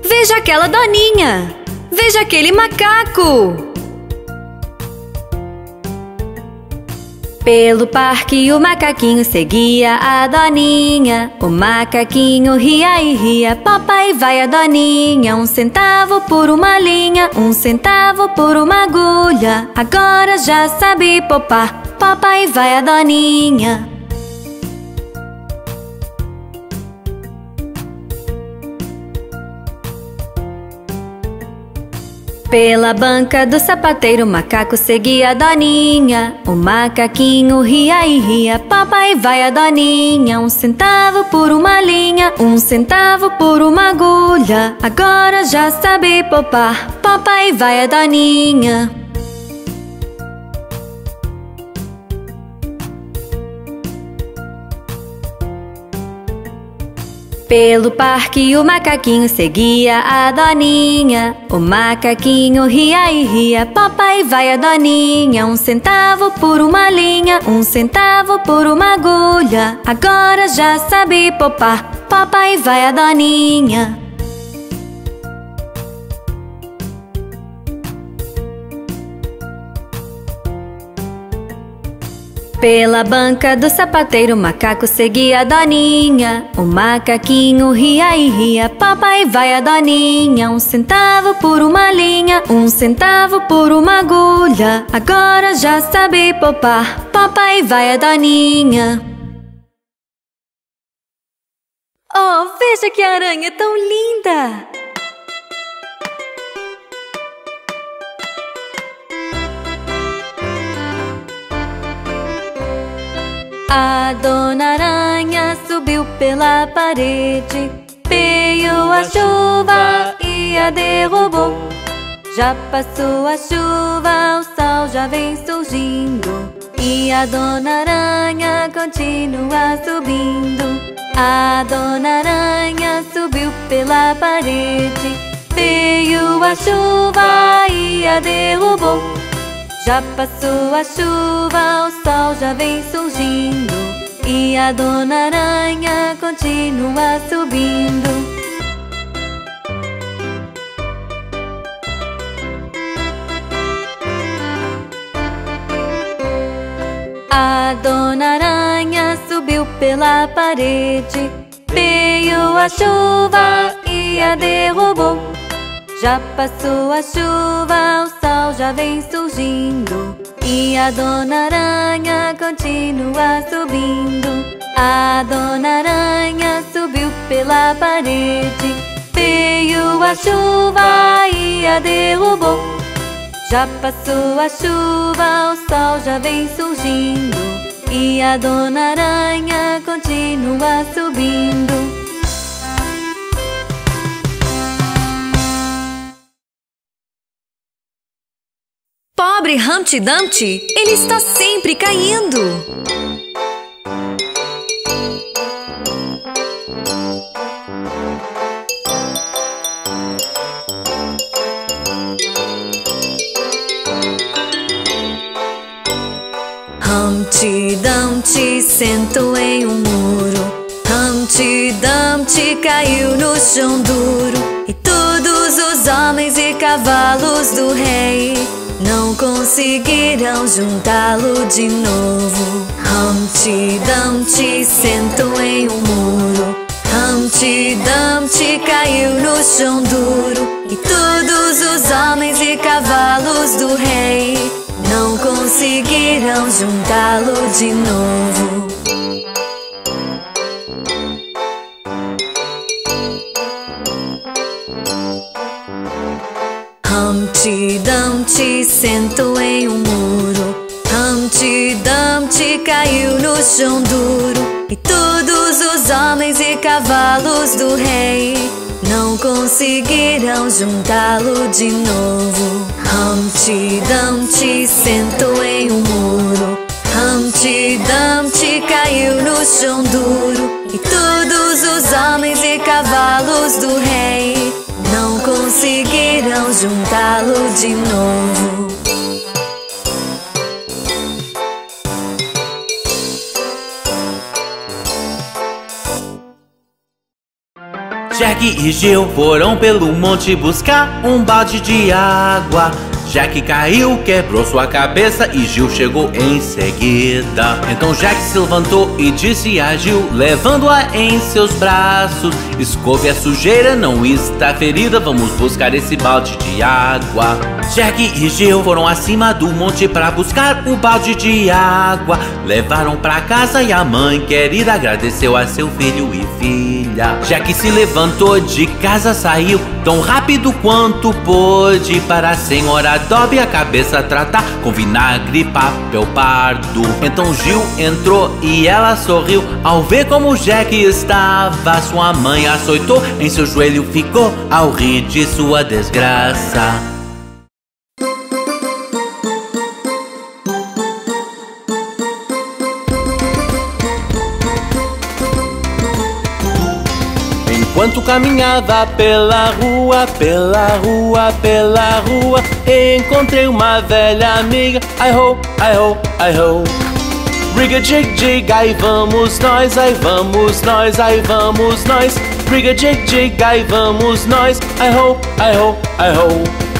Veja aquela doninha! Veja aquele macaco! Pelo parque o macaquinho seguia a doninha. O macaquinho ria e ria, papai vai a doninha. 1 centavo por uma linha, 1 centavo por uma agulha. Agora já sabe poupar, papai vai a doninha. Pela banca do sapateiro o macaco seguia a doninha. O macaquinho ria e ria, papai vai a doninha. 1 centavo por uma linha, 1 centavo por uma agulha. Agora já sabe poupar, papai vai a doninha. Pelo parque o macaquinho seguia a doninha. O macaquinho ria e ria, papai vai a doninha. 1 centavo por uma linha, 1 centavo por uma agulha. Agora já sabe poupar, papai vai a doninha. Pela banca do sapateiro o macaco seguia a doninha. O macaquinho ria e ria, papai vai a doninha. 1 centavo por uma linha, 1 centavo por uma agulha. Agora já sabe poupar, papai vai a doninha. Oh, veja que aranha tão linda! A dona aranha subiu pela parede, veio a chuva e a derrubou. Já passou a chuva, o sol já vem surgindo, e a dona aranha continua subindo. A dona aranha subiu pela parede, veio a chuva e a derrubou. Já passou a chuva, o sol já vem surgindo, e a dona aranha continua subindo. A dona aranha subiu pela parede, veio a chuva e a derrubou. Já passou a chuva, o sol já vem surgindo, e a dona aranha continua subindo. A dona aranha subiu pela parede, veio a chuva e a derrubou. Já passou a chuva, o sol já vem surgindo, e a dona aranha continua subindo. Pobre Humpty Dumpty, ele está sempre caindo. Humpty Dumpty sentou em um muro. Humpty Dumpty caiu no chão duro, e todos os homens e cavalos do rei não conseguiram juntá-lo de novo. Humpty Dumpty sentou em um muro. Humpty Dumpty caiu no chão duro, e todos os homens e cavalos do rei não conseguiram juntá-lo de novo. Humpty Dumpty sentou em um muro. Humpty Dumpty caiu no chão duro, e todos os homens e cavalos do rei não conseguiram juntá-lo de novo. Humpty Dumpty sentou em um muro. Humpty Dumpty caiu no chão duro, e todos os homens e cavalos do rei não conseguiram juntá-lo de novo. Jack Jack e Jill foram pelo monte buscar um balde de água. Jack caiu, quebrou sua cabeça e Jill chegou em seguida. Então Jack se levantou e disse a Jill, levando-a em seus braços: escove a sujeira, não está ferida, vamos buscar esse balde de água. Jack e Jill foram acima do monte para buscar o balde de água. Levaram para casa e a mãe querida agradeceu a seu filho e filha. Jack se levantou de casa, saiu tão rápido quanto pôde para a senhora Dobby a cabeça tratar com vinagre e papel pardo. Então Jill entrou e ela sorriu ao ver como Jack estava. Sua mãe açoitou, em seu joelho ficou ao rir de sua desgraça. Enquanto caminhava pela rua, encontrei uma velha amiga. Ai-ho, ai-ho, ai-ho. Briga, jig, jig, aí vamos nós, aí vamos nós, aí vamos nós. Briga, jig, jig, aí vamos nós. Ai-ho, ai-ho, ai-ho.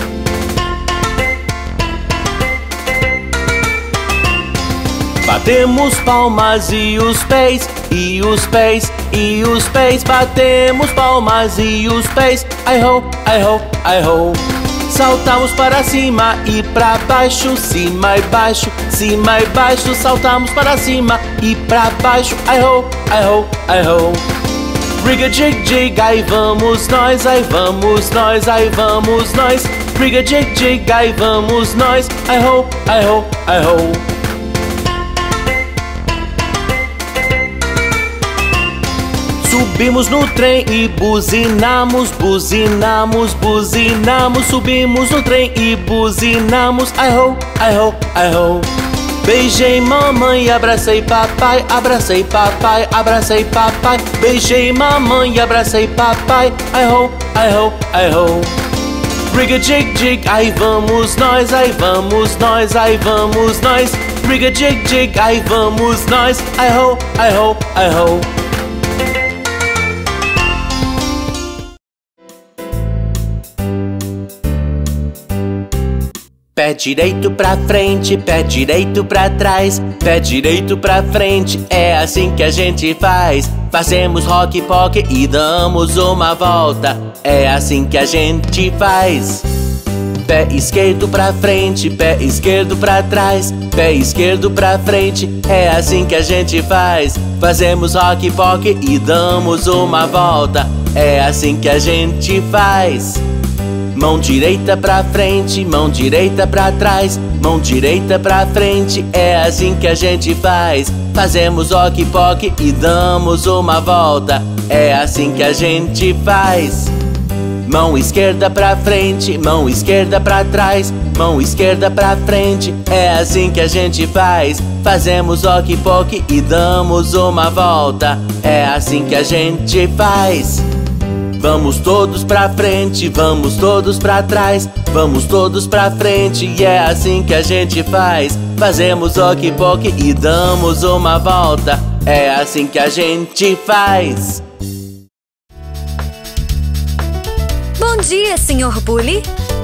Batemos palmas e os pés, e os pés, e os pés. Batemos palmas e os pés. Ai-ho, ai-ho, ai-ho. Saltamos para cima e para baixo, cima e baixo, cima e baixo. Saltamos para cima e para baixo. Ai-ho, ai-ho, ai-ho. Briga, jig, jig, aí vamos nós, aí vamos nós, aí vamos nós. Briga, jig, jig, aí vamos nós. Ai-ho, ai-ho, ai-ho. Subimos no trem e buzinamos, buzinamos, buzinamos. Subimos no trem e buzinamos. Ai-ho, ai-ho, ai-ho. Beijei mamãe e abracei papai, abracei papai, abracei papai. Beijei mamãe e abracei papai. Ai-ho, ai-ho, ai-ho. Briga, jig, jig, aí vamos nós, aí vamos nós, aí vamos nós. Briga, jig, jig, aí vamos nós. Ai-ho, ai-ho, ai-ho. Pé direito pra frente, pé direito pra trás, pé direito pra frente, é assim que a gente faz. Fazemos rock pock e damos uma volta, é assim que a gente faz. Pé esquerdo pra frente, pé esquerdo pra trás, pé esquerdo pra frente, é assim que a gente faz. Fazemos rock pock e damos uma volta, é assim que a gente faz. Mão direita pra frente, mão direita pra trás, mão direita pra frente, é assim que a gente faz. Fazemos ok poc e damos uma volta, é assim que a gente faz. Mão esquerda pra frente, mão esquerda pra trás, mão esquerda pra frente, é assim que a gente faz. Fazemos ok poc e damos uma volta, é assim que a gente faz. Vamos todos pra frente, vamos todos pra trás, vamos todos pra frente, e é assim que a gente faz. Fazemos ok poc e damos uma volta, é assim que a gente faz. Bom dia, Sr. Bully.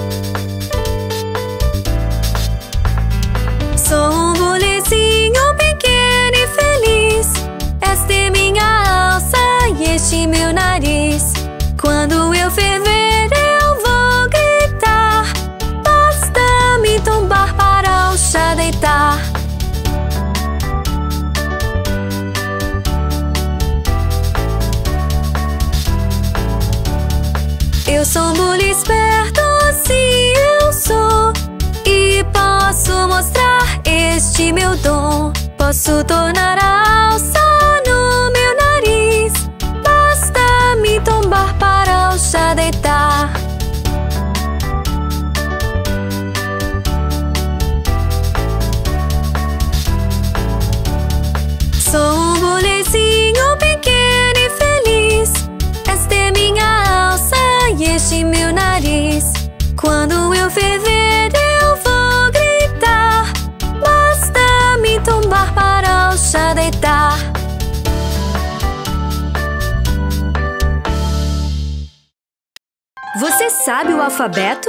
Sou um bulizinho pequeno e feliz. Esta é minha alça e este meu nariz. Quando eu ferver, eu vou gritar. Basta me tombar para o chá deitar. Eu sou um bully esperto, sim eu sou. E posso mostrar este meu dom. Posso tornar a alça no meu nariz. Basta me tombar para o chá deitar. Sou um bulizinho pequeno e feliz. Esta é minha alça e este meu nariz. Quando eu ferver, eu vou gritar. Basta me tombar para o chá deitar. Você sabe o alfabeto?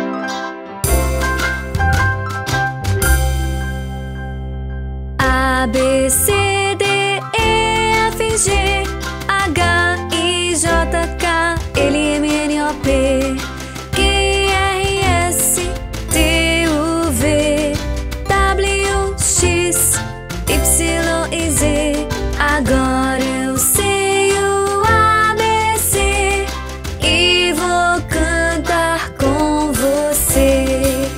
A, B, C, D, E, F, G, H, I, J, K, L, M, N, O, P, Q, R, S, T, U, V, W, X, Y e Z. Agora eu sei o ABC e vou cantar com você.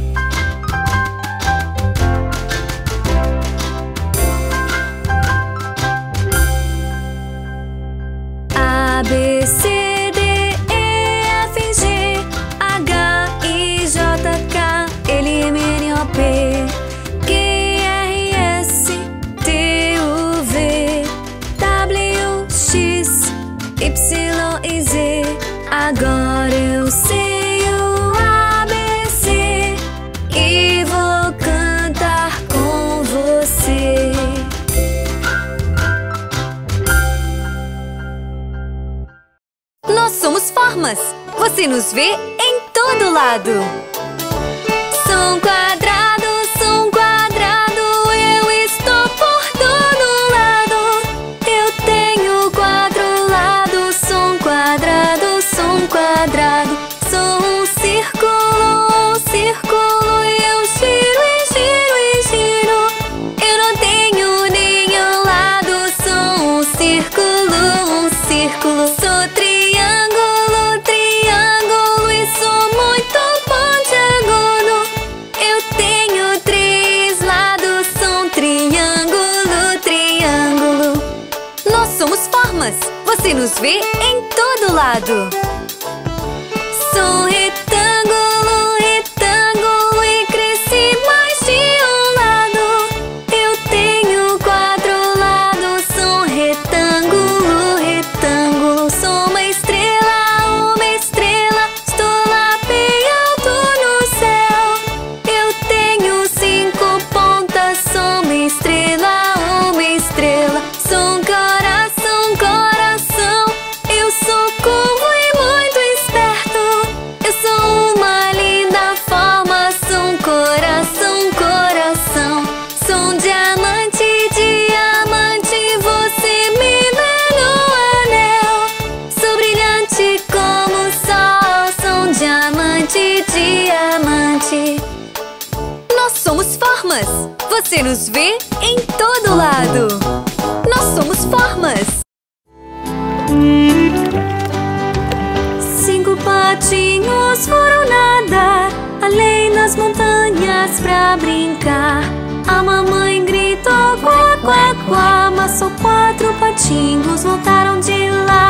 A, B, C, D, E, F, G, H, I, J, K, L, M, N, O, P, Q, R, S, T, U, V, W, X, Y e Z. Agora eu sei o ABC e vou cantar com você. Nós somos formas. Você nos vê em todo lado. Sou um quadrado, eu estou por todo lado. Eu tenho 4 lados. Sou um quadrado, sou um círculo, e eu giro e giro e giro. Eu não tenho nenhum lado. Sou um círculo. Sou triângulo, e sou muito pontiagudo. Eu tenho 3 lados. Sou um triângulo. Nós somos formas. Você nos vê em todo lado. Sou um retângulo, e cresci mais de um lado. Eu tenho 4 lados. Sou um retângulo. Sou uma estrela, estou lá bem alto no céu. Eu tenho 5 pontas. Sou uma estrela. Sou um coração. Eu sou curvo e muito esperto. Eu sou uma linda forma. Sou um coração. Sou um diamante. Você me vê no anel. Sou brilhante como o sol. Sou um diamante. Nós somos formas. Você nos vê em todo lado. Nós somos formas. 5 patinhos foram nadar além das montanhas pra brincar. A mamãe gritou quá, quá, quá, mas só 4 patinhos voltaram de lá.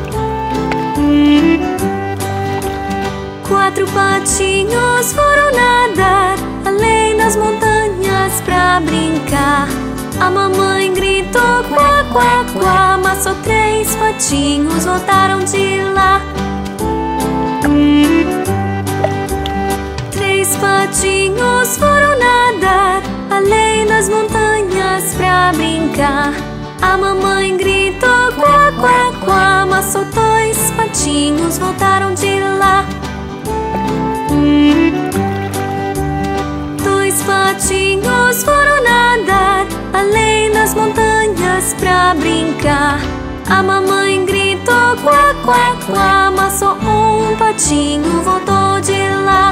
4 patinhos foram nadar além das montanhas pra brincar. A mamãe gritou quá, quá, quá, mas só 3 patinhos voltaram de lá. 3 patinhos foram nadar além das montanhas pra brincar. A mamãe gritou quá, quá, quá, mas só 2 patinhos voltaram de lá. 2 patinhos foram nadar além das montanhas pra brincar. A mamãe gritou quá, quá, quá, mas só 1 patinho voltou de lá.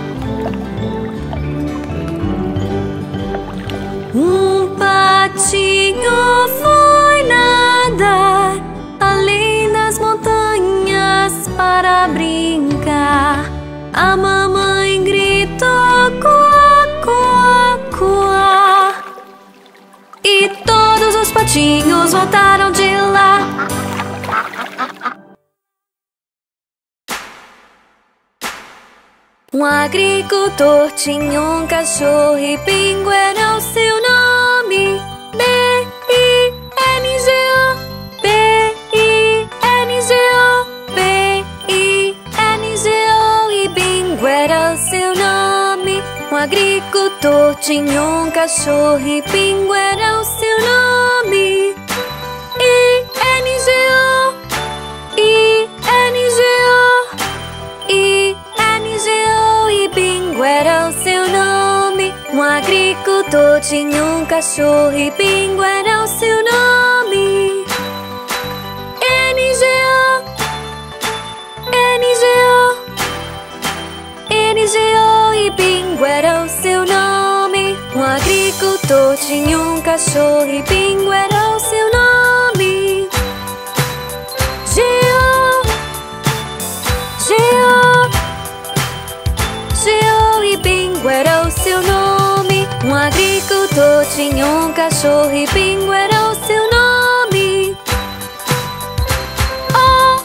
1 patinho foi nadar além das montanhas para brincar. A mamãe gritou quá, quá, quá, e todos os patinhos voltaram de lá. Um agricultor tinha um cachorro e Bingo era o seu nome. B-I-N-G-O, B-I-N-G-O, B-I-N-G-O, e Bingo era o seu nome. Um agricultor tinha um cachorro e Bingo era o seu nome. I-N-G-O, I-N-G-O, tinha um cachorro e Bingo era o seu nome. N-G-O, N-G-O, N-G-O e Bingo era o seu nome. Um agricultor tinha um cachorro e Bingo era o seu nome. G-O, G-O, G-O e Bingo era o seu nome. Um agricultor tinha um cachorro e Bingo era o seu nome. O,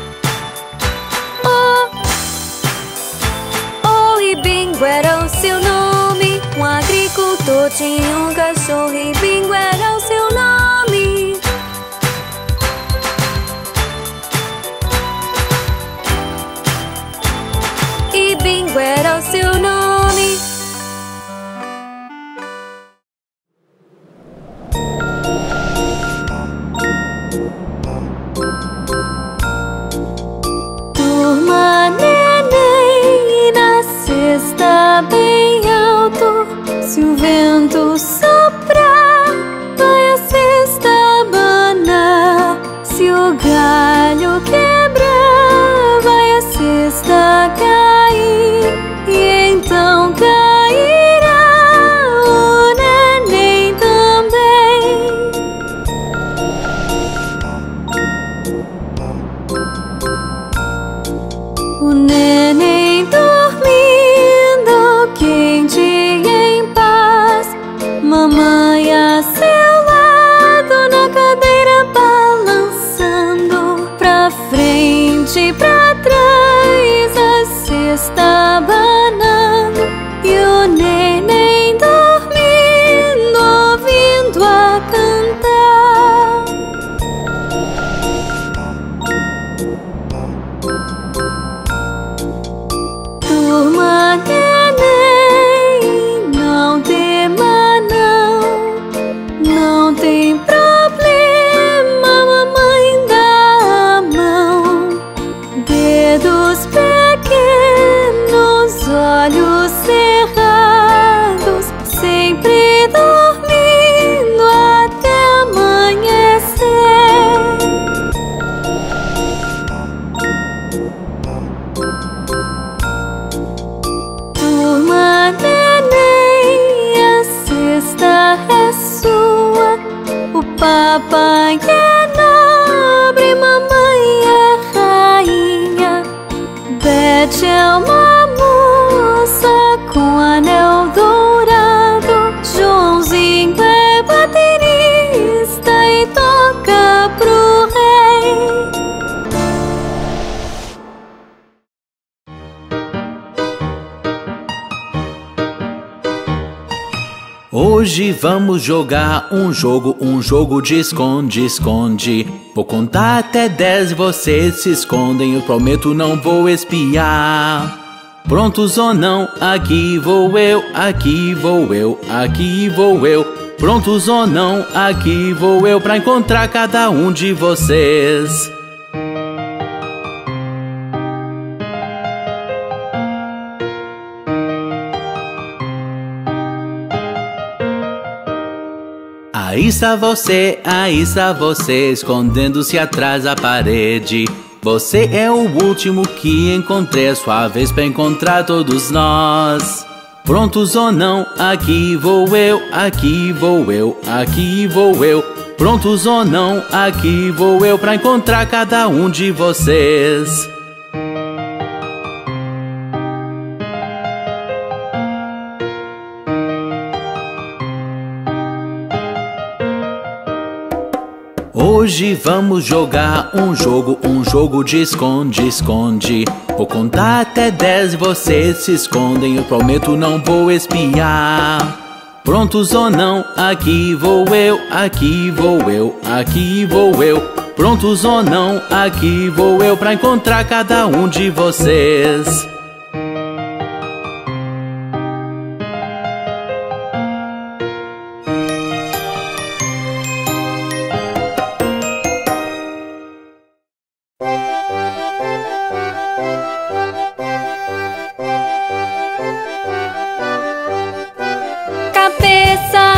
O e Bingo era o seu nome. Um agricultor tinha um cachorro e Bingo era o seu nome. E Bingo era o seu nome. Turma neném, na cesta bem alto. Se o vento soprar, vai a cesta abanar. Se o galho quebrar, vai a cesta cair. E então cairá o neném também. O neném dormindo, quente e em paz. Mamãe a seu lado, na cadeira balançando. Pra frente e pra trás, a cesta abanando. E o neném dormindo, ouvindo a cantar. Turma neném, não tema não. Não tem problema, mamãe dá a mão. Dedos pequenos, olhos cerrados, sempre dormindo até amanhecer. Turma neném, a cesta é sua. O papai é nobre, mamãe é rainha. Beth é uma moça com anel dourado. Joãozinho é baterista e toca pro rei. Hoje vamos jogar um jogo de esconde-esconde. Vou contar até 10 e vocês se escondem. Eu prometo não vou espiar. Prontos ou não? Aqui vou eu, aqui vou eu, aqui vou eu. Prontos ou não? Aqui vou eu pra encontrar cada um de vocês. Aí está você, escondendo-se atrás da parede. Você é o último que encontrei, é sua vez pra encontrar todos nós. Prontos ou não? Aqui vou eu, aqui vou eu, aqui vou eu. Prontos ou não? Aqui vou eu pra encontrar cada um de vocês. Hoje vamos jogar um jogo de esconde-esconde. Vou contar até 10 e vocês se escondem. Eu prometo não vou espiar. Prontos ou não? Aqui vou eu, aqui vou eu, aqui vou eu. Prontos ou não? Aqui vou eu pra encontrar cada um de vocês. Cabeça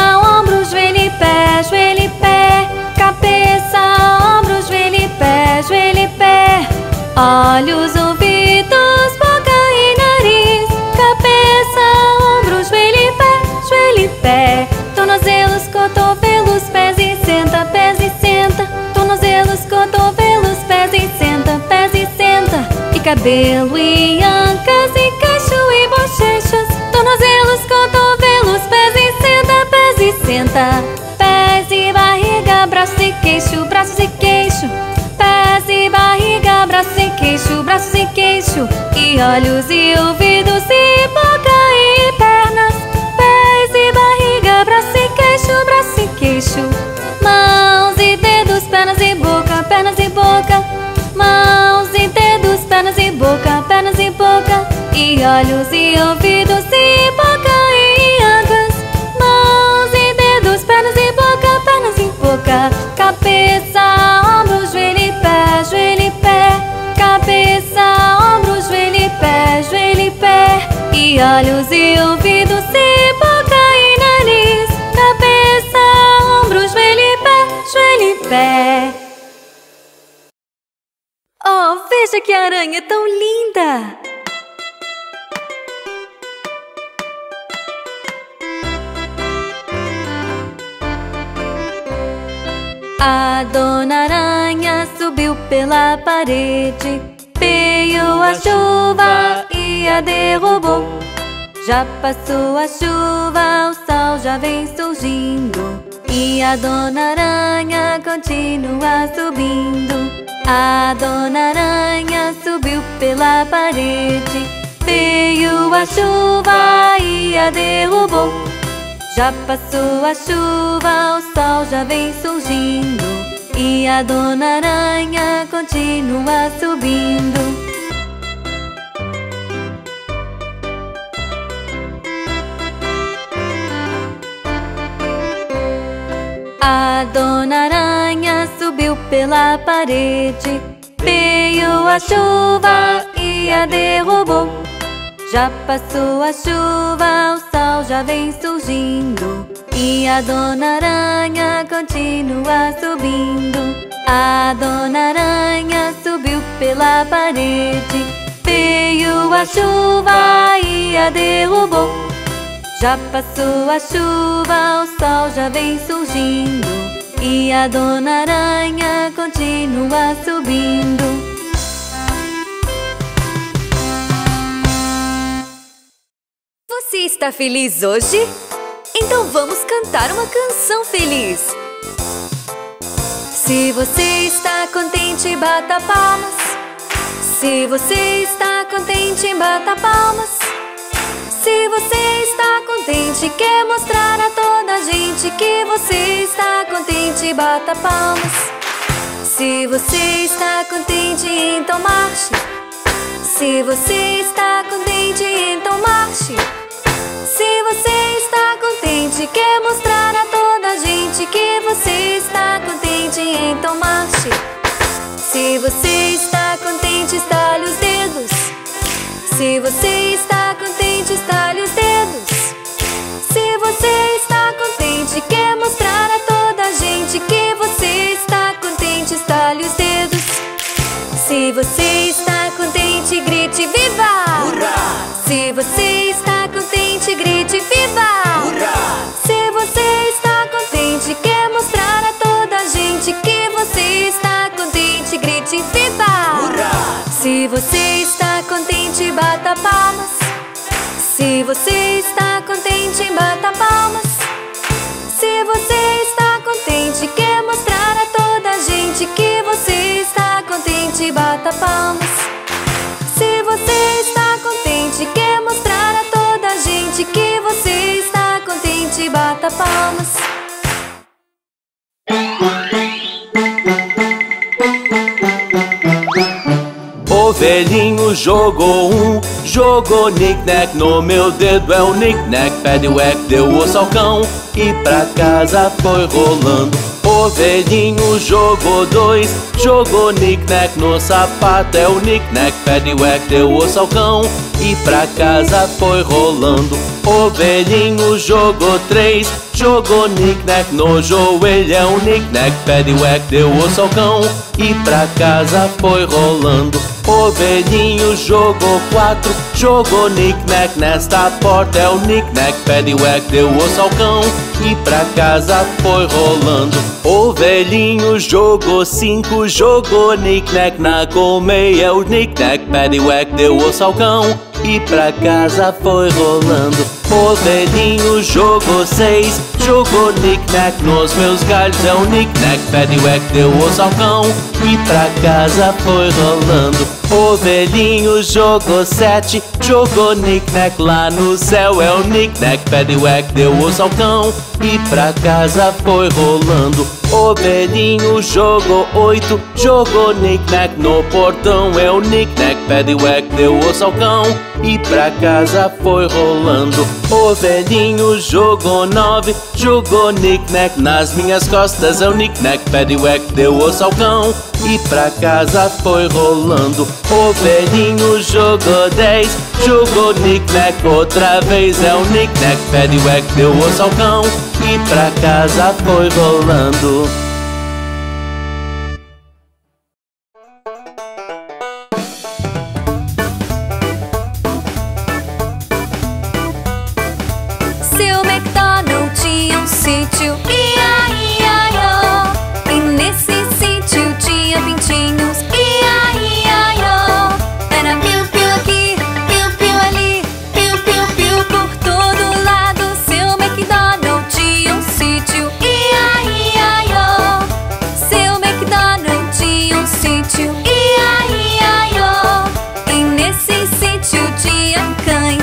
Olhos, ouvidos, boca e nariz, cabeça, ombros, joelho e pé, joelho e pé. Tornozelos, cotovelos, pés e senta, pés e senta. Tornozelos, cotovelos, pés e senta, pés e senta. E cabelo e ancas e queixo e bochechas. Tornozelos, cotovelos, pés e senta, pés e senta. Pés e barriga, braços e queixo, braços e queixo. Pés e barriga, braços e queixo, braços e queixo. E olhos e ouvidos e boca e pernas. Pés e barriga, braços e queixo, braços e queixo. Mãos e dedos, pernas e boca, pernas e boca. Mãos e dedos, pernas e boca, pernas e boca. E olhos e ouvidos e boca e ancas. Mãos e dedos, pernas e boca, pernas e boca. Cabeça, ombros, joelho e pé, joelho e pé. Cabeça, ombros, joelho e pé, joelho e pé. E olhos e ouvidos e boca e nariz. Cabeça, ombros, joelho e pé, joelho e pé. Oh, veja que aranha tão linda! A Dona Aranha subiu pela parede, veio a chuva e a derrubou. Já passou a chuva, o sol já vem surgindo, e a Dona Aranha continua subindo. A Dona Aranha subiu pela parede, veio a chuva e a derrubou. Já passou a chuva, o sol já vem surgindo, e a Dona Aranha continua subindo. A Dona Aranha subiu pela parede, veio a chuva e a derrubou. Já passou a chuva, o sol já vem surgindo, e a Dona Aranha continua subindo. A Dona Aranha subiu pela parede, veio a chuva e a derrubou. Já passou a chuva, o sol já vem surgindo, e a Dona Aranha continua subindo. Você está feliz hoje? Então vamos cantar uma canção feliz. Se você está contente, bata palmas. Se você está contente, bata palmas. Se você está contente, quer mostrar a toda a gente que você está contente, bata palmas. Se você está contente, então marche. Se você está contente, então marche. Se você está contente, quer mostrar a toda a gente que você está contente, então marche. Se você está contente, estale os dedos. Se você está contente, estale os dedos. Se você está contente, quer mostrar a toda a gente que você está contente, estale os dedos. Se você está contente, grite viva! Hurra! Se você está contente, grite viva! Hurra! Se você está contente, quer mostrar a toda a gente que você está contente, grite viva! Hurra! Se você está contente, bata palmas. Se você está contente, bata palmas. Se você está contente, quer mostrar a toda a gente que você está contente, bata palmas. Se você está contente, quer mostrar a toda a gente que você está contente, bata palmas. O velhinho jogou knick-knack no meu dedo. É o knick-knack, paddywhack, deu osso ao cão e pra casa foi rolando. Ovelhinho jogou 2, jogou knick-knack no sapato. É o knick-knack, paddywhack, deu osso ao cão e pra casa foi rolando. Ovelhinho jogou 3, jogou knick-knack no joelho. É o knick-knack, paddywhack, deu osso ao cão e pra casa foi rolando. Ovelhinho jogou 4, jogou knick-knack nesta porta. É o knick-knack, paddywhack, deu osso ao cão e pra casa foi rolando. Ovelhinho jogou 5, jogou knick-knack na colmeia. É o knick-knack, paddywhack, deu osso ao cão e pra casa foi rolando. Ovelhinho jogou 6, jogou knick-knack nos meus galhos. É o knick-knack, paddywhack, deu osso ao cão e pra casa foi rolando. Ovelhinho jogou 7, jogou knick-knack lá no céu. É o knick-knack, paddywhack, deu osso ao cão e pra casa foi rolando. Ovelhinho jogou 8, jogou knick-knack no portão. É o knick-knack, paddywhack, deu osso ao cão e pra casa foi rolando. Ovelhinho jogou 9, jogou knick-knack nas minhas costas. É o knick-knack, paddywhack, deu osso ao cão e pra casa foi rolando. Ovelhinho jogou 10, jogou knick-knack outra vez. É o knick-knack, paddywhack, deu osso ao cão e pra casa foi rolando. Seu MacDonald tinha um sítio, ia-ia-ia-ó. E nesse sítio tinha pintinhos, ia-ia-ia-ó. Era piu-piu aqui, piu-piu ali, piu-piu-piu por todo lado. Seu MacDonald tinha um sítio, ia-ia-ia-ó. Seu MacDonald tinha um sítio, ia-ia-ia-ó. E nesse sítio tinha cães,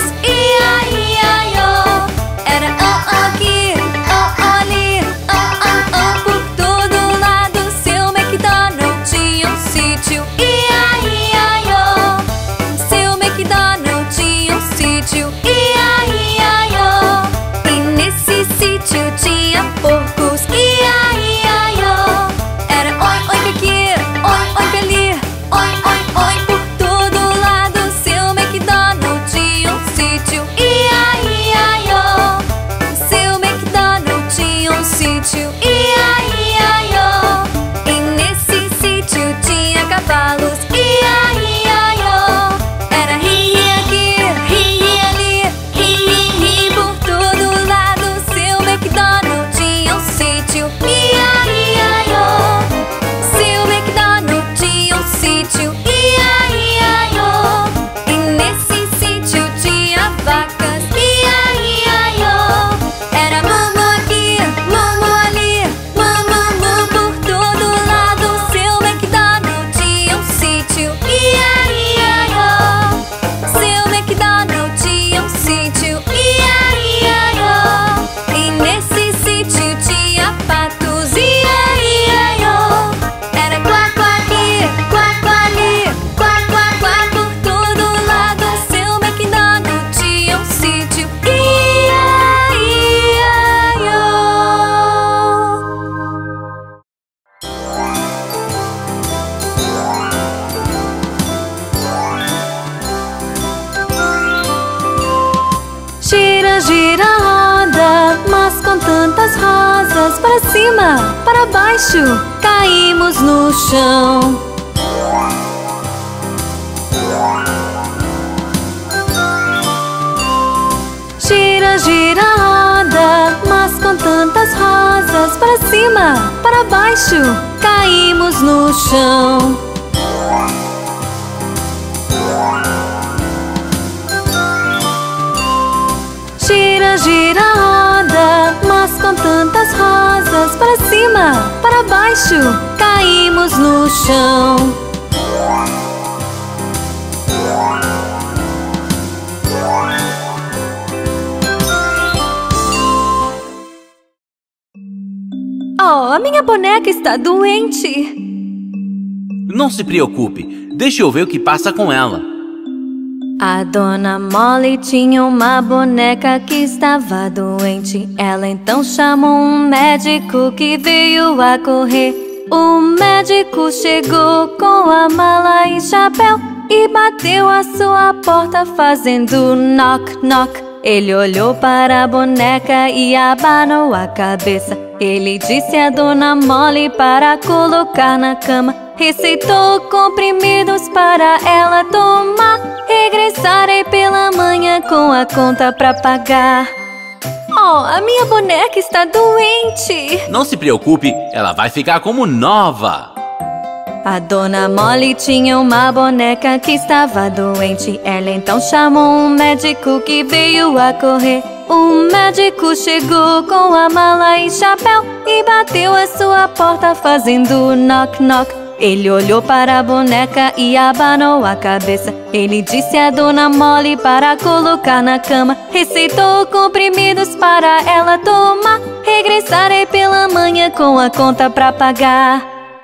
ia-ia-ia-ó. Era aqui, ali, por todo lado. Seu MacDonald tinha um sítio, ia-ia-ia-ó. Seu MacDonald tinha um sítio, ia-ia-ia-ó. E nesse sítio tinha porcos, ia-ia-ia-ó. Era oi aqui, oi ali, oi por todo lado. Seu MacDonald tinha um sítio, ia-ia-ia-ó. Seu MacDonald tinha um sítio, ia-ia-ia-ó. E nesse sítio tinha cavalos, ia-ia-ia-ó. Era ri aqui, ri ali, ri por todo lado. Seu MacDonald tinha um sítio, ia-ia-ia-ó. Seu MacDonald tinha um sítio, ia-ia-ia-ó. E nesse sítio tinha vacas, ia-ia-ia-ó. Era mumu aqui, mumu ali, mumu por todo lado. Seu MacDonald tinha um sítio, ia-ia-ia-ó. Seu MacDonald tinha um sítio, ia-ia-ia-ó. E nesse sítio tinha patos, ia-ia-ia-ó. Era quá aqui, quá ali, quá por todo lado. Seu MacDonald tinha um sítio, ia-ia-ia-ó. Gira, gira a roda, mas com tantas rosas. Para cima, para baixo, caímos no chão. Gira, gira a roda, mas com tantas rosas. Para cima, para baixo, caímos no chão. Gira, gira a roda, mas com tantas rosas. Para cima, para baixo, caímos no chão. Oh, a minha boneca está doente. Não se preocupe, deixe eu ver o que passa com ela. A dona Molly tinha uma boneca que estava doente. Ela então chamou um médico que veio a correr. O médico chegou com a mala e chapéu e bateu a sua porta fazendo knock, knock. Ele olhou para a boneca e abanou a cabeça. Ele disse a dona Molly para colocar na cama. Receitou comprimidos para ela tomar. Regressarei pela manhã com a conta pra pagar. Oh, a minha boneca está doente. Não se preocupe, ela vai ficar como nova. A dona Molly tinha uma boneca que estava doente. Ela então chamou um médico que veio a correr. O médico chegou com a mala e chapéu e bateu a sua porta fazendo knock, knock. Ele olhou para a boneca e abanou a cabeça. Ele disse a dona Molly para colocar na cama. Receitou comprimidos para ela tomar. Regressarei pela manhã com a conta pra pagar.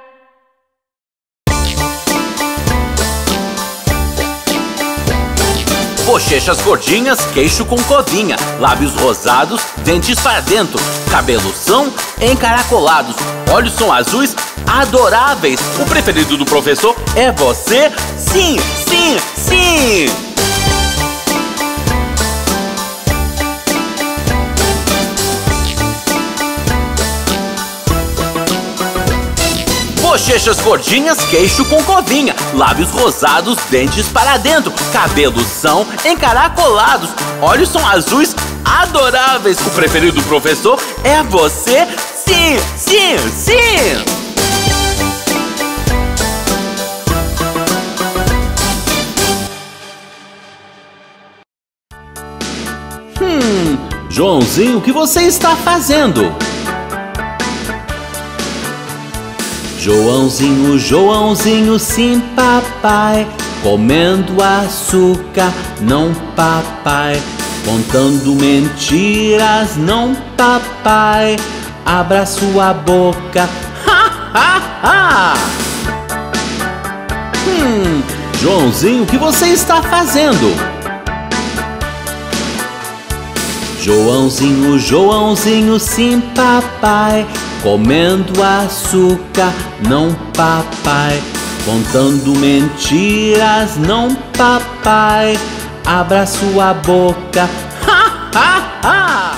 Bochechas gordinhas, queixo com covinha, lábios rosados, dentes para dentro, cabelos são encaracolados, olhos são azuis, adoráveis. O preferido do professor é você? Sim, sim, sim! Bochechas gordinhas, queixo com covinha, lábios rosados, dentes para dentro, cabelos são encaracolados, olhos são azuis, adoráveis. O preferido do professor é você? Sim, sim, sim! Joãozinho, o que você está fazendo? Joãozinho, Joãozinho, sim, papai, comendo açúcar, não, papai, contando mentiras, não, papai, abra sua boca, ha, ha, ha! Joãozinho, o que você está fazendo? Joãozinho, Joãozinho, sim, papai, comendo açúcar, não, papai, contando mentiras, não, papai, abra sua boca, ha, ha, ha!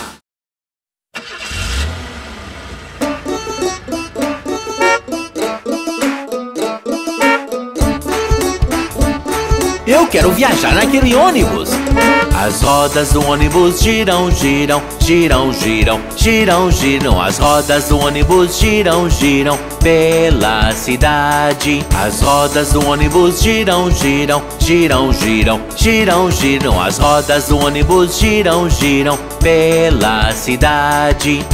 Eu quero viajar naquele ônibus. As rodas do ônibus giram, giram, giram, giram, giram, giram. As rodas do ônibus giram, giram pela cidade. As rodas do ônibus giram, giram, giram, giram, giram, giram. As rodas do ônibus giram, giram pela cidade.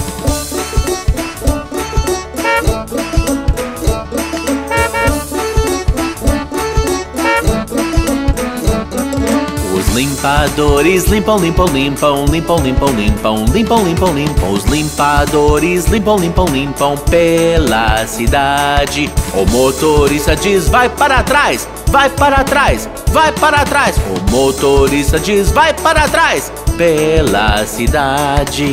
Limpadores limpam, limpam, limpam, limpam, limpam, limpam, limpam, limpam, limpam. Os limpadores limpam, limpam, limpam pela cidade. O motorista diz: vai para trás, vai para trás, vai para trás. O motorista diz: vai para trás pela cidade.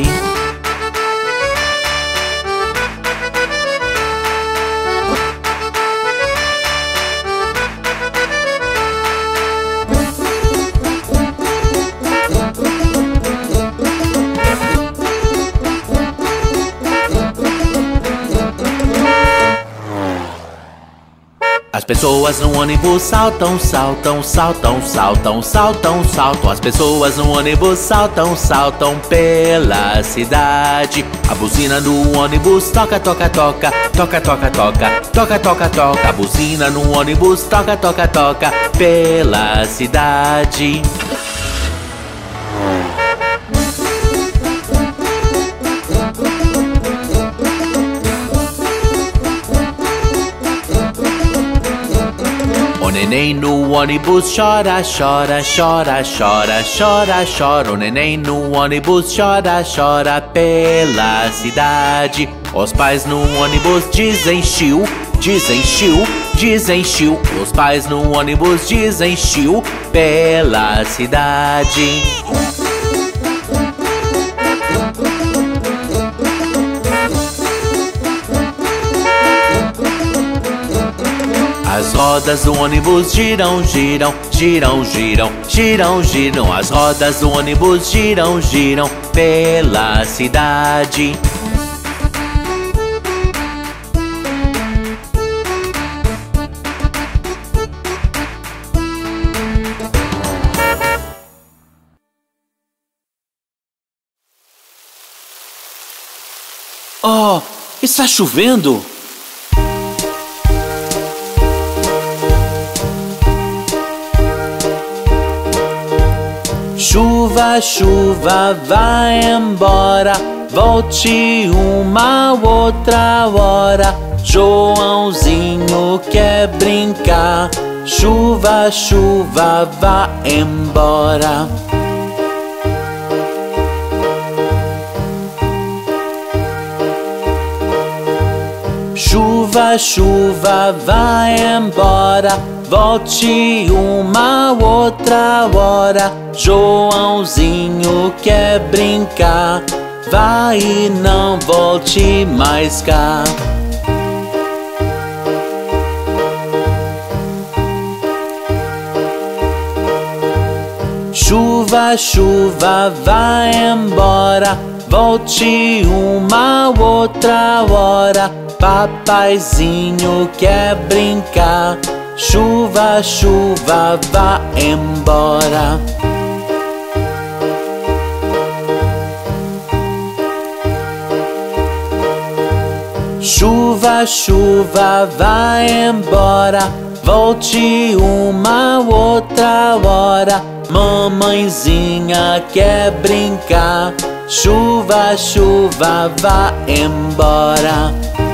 As pessoas no ônibus saltam, saltam, saltam, saltam, saltam, saltam. As pessoas no ônibus saltam, saltam pela cidade. A buzina no ônibus toca, toca, toca, toca, toca, toca, toca, toca, toca. A buzina no ônibus toca, toca, toca pela cidade. O neném no ônibus chora, chora, chora, chora, chora, chora. O neném no ônibus chora, chora pela cidade. Os pais no ônibus dizem chiu, Dizem chiu, dizem chiu. Os pais no ônibus dizem chiu pela cidade. As rodas do ônibus giram, giram, giram, giram, giram, giram. As rodas do ônibus giram, giram pela cidade. Oh, está chovendo! Chuva, chuva, vai embora, volte uma outra hora. Joãozinho quer brincar. Chuva, chuva, vá embora. Chuva, chuva, vai embora, volte uma outra hora. Joãozinho quer brincar. Vai e não volte mais cá. Chuva, chuva, vai embora, volte uma outra hora. Papaizinho quer brincar. Chuva, chuva, vá embora. Chuva, chuva, vai embora, volte uma outra hora. Mamãezinha quer brincar. Chuva, chuva, vá embora.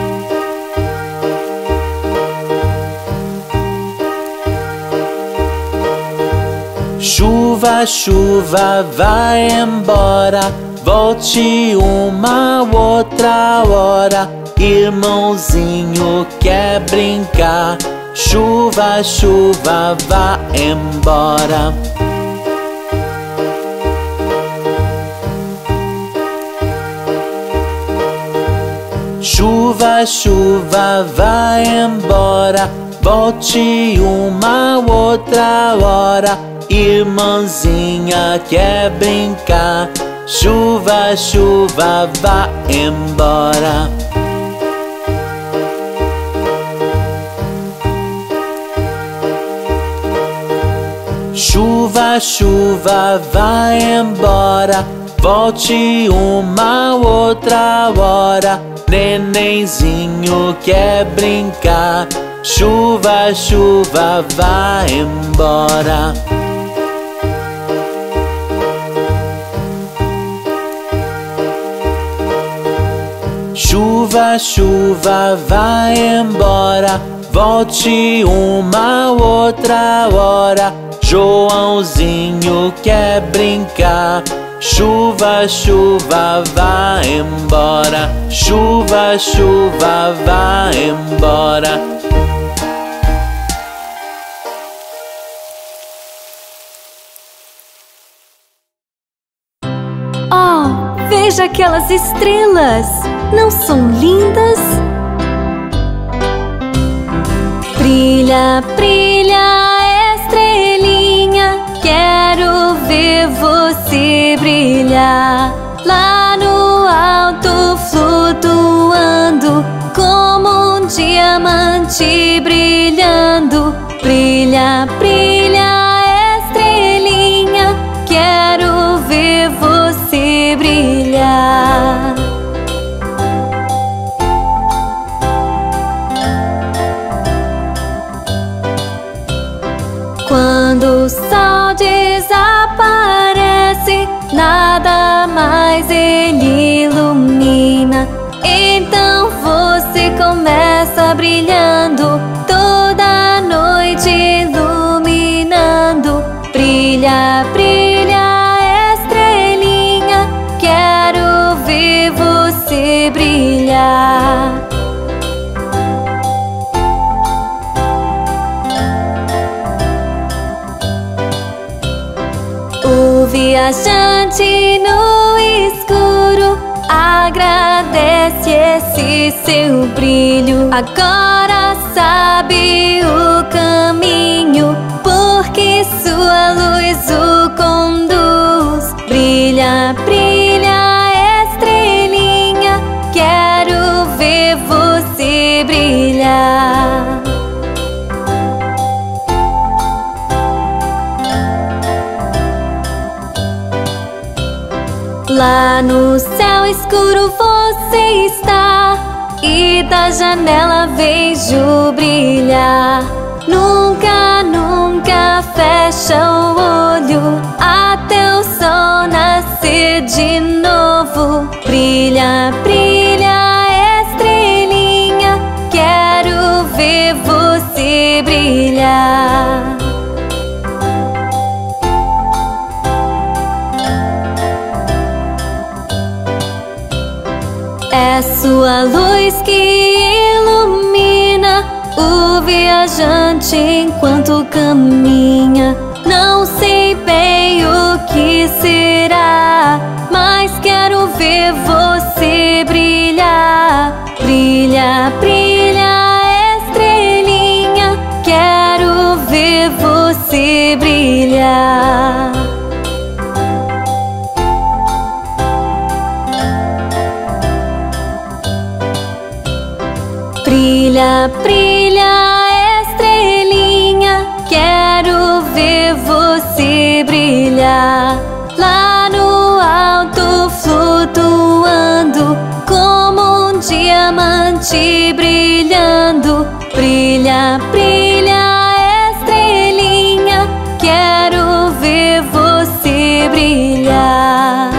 Chuva, chuva, vai embora, volte uma outra hora. Irmãozinho quer brincar. Chuva, chuva, vá embora. Chuva, chuva, vai embora, volte uma outra hora. Irmãzinha quer brincar. Chuva, chuva, vá embora. Chuva, chuva, vai embora, volte uma outra hora. Nenenzinho quer brincar. Chuva, chuva, vai embora. Chuva, chuva, vai embora, volte uma outra hora. Joãozinho quer brincar. Chuva, chuva, vai embora. Chuva, chuva, vai embora. Oh, veja aquelas estrelas! Não são lindas? Brilha, brilha, estrelinha, quero ver você brilhar. Lá no alto flutuando, como um diamante brilhando. Brilha, brilha, estrelinha, quero ver você brilhar. Quando o sol desaparece, nada mais ele ilumina. Então você começa brilhando, toda a noite iluminando. Brilha, brilha, estrelinha, quero ver você brilhar. viajante no escuro agradece esse seu brilho. Agora sabe o caminho, porque sua luz o conduz. Brilha, brilha, estrelinha, quero ver você brilhar. Lá no céu escuro você está, e da janela vejo brilhar. Nunca, nunca fecha o olho até o sol nascer de novo. Brilha, brilha, estrelinha, quero ver você brilhar. É sua luz que ilumina o viajante enquanto caminha. Não sei bem o que será, mas quero ver você brilhar. Brilha, brilha, estrelinha, quero ver você brilhar. Brilha, brilha, estrelinha, quero ver você brilhar. Lá no alto flutuando, como um diamante brilhando. Brilha, brilha, estrelinha, quero ver você brilhar.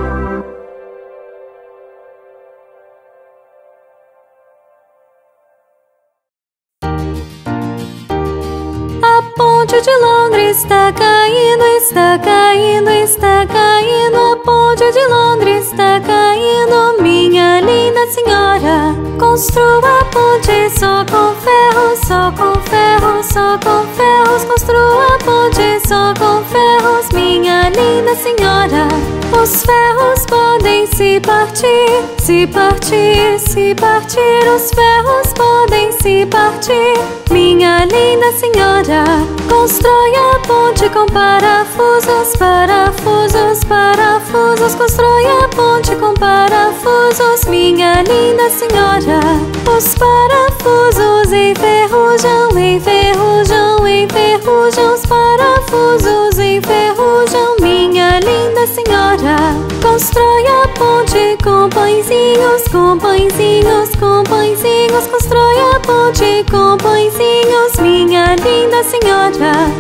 A ponte de Londres está caindo, está caindo, está caindo. A ponte de Londres está caindo, minha linda senhora. Construa a ponte só com ferros, só com ferros, só com ferros. Construa a ponte só com ferros, minha linda senhora. Os ferros podem se partir, se partir, se partir. Os ferros podem se partir, minha linda senhora. Constrói a ponte com parafusos, parafusos, parafusos. Constrói a ponte com parafusos, minha linda senhora. Os parafusos enferrujam, enferrujam, enferrujam. Os parafusos enferrujam, minha linda senhora. Constrói a ponte com pãezinhos, com pãezinhos, com pãezinhos. Constrói a ponte com pãezinhos, minha linda senhora.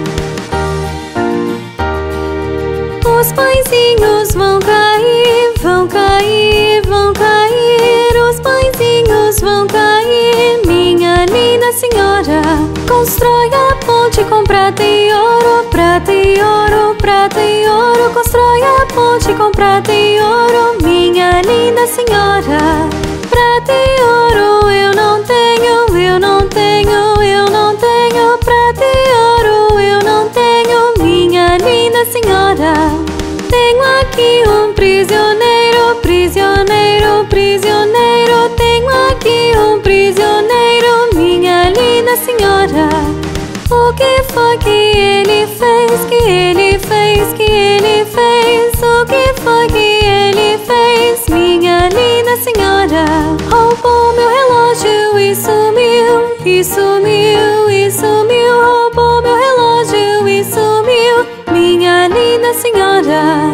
Os pãezinhos vão cair, vão cair, vão cair. Os pãezinhos vão cair, minha linda senhora. Constrói a ponte com prata e ouro, prata e ouro, prata e ouro. Constrói a ponte com prata e ouro, minha linda senhora. Prata e ouro eu não tenho, eu não tenho, eu não tenho. Prata e ouro eu não tenho, minha linda senhora. Tenho aqui um prisioneiro, prisioneiro, prisioneiro. Tenho aqui um prisioneiro, minha linda senhora. O que foi que ele fez, que ele fez, que ele fez? O que foi que ele fez, minha linda senhora? Roubou meu relógio e sumiu, e sumiu, e sumiu. Roubou meu relógio e sumiu, minha linda senhora.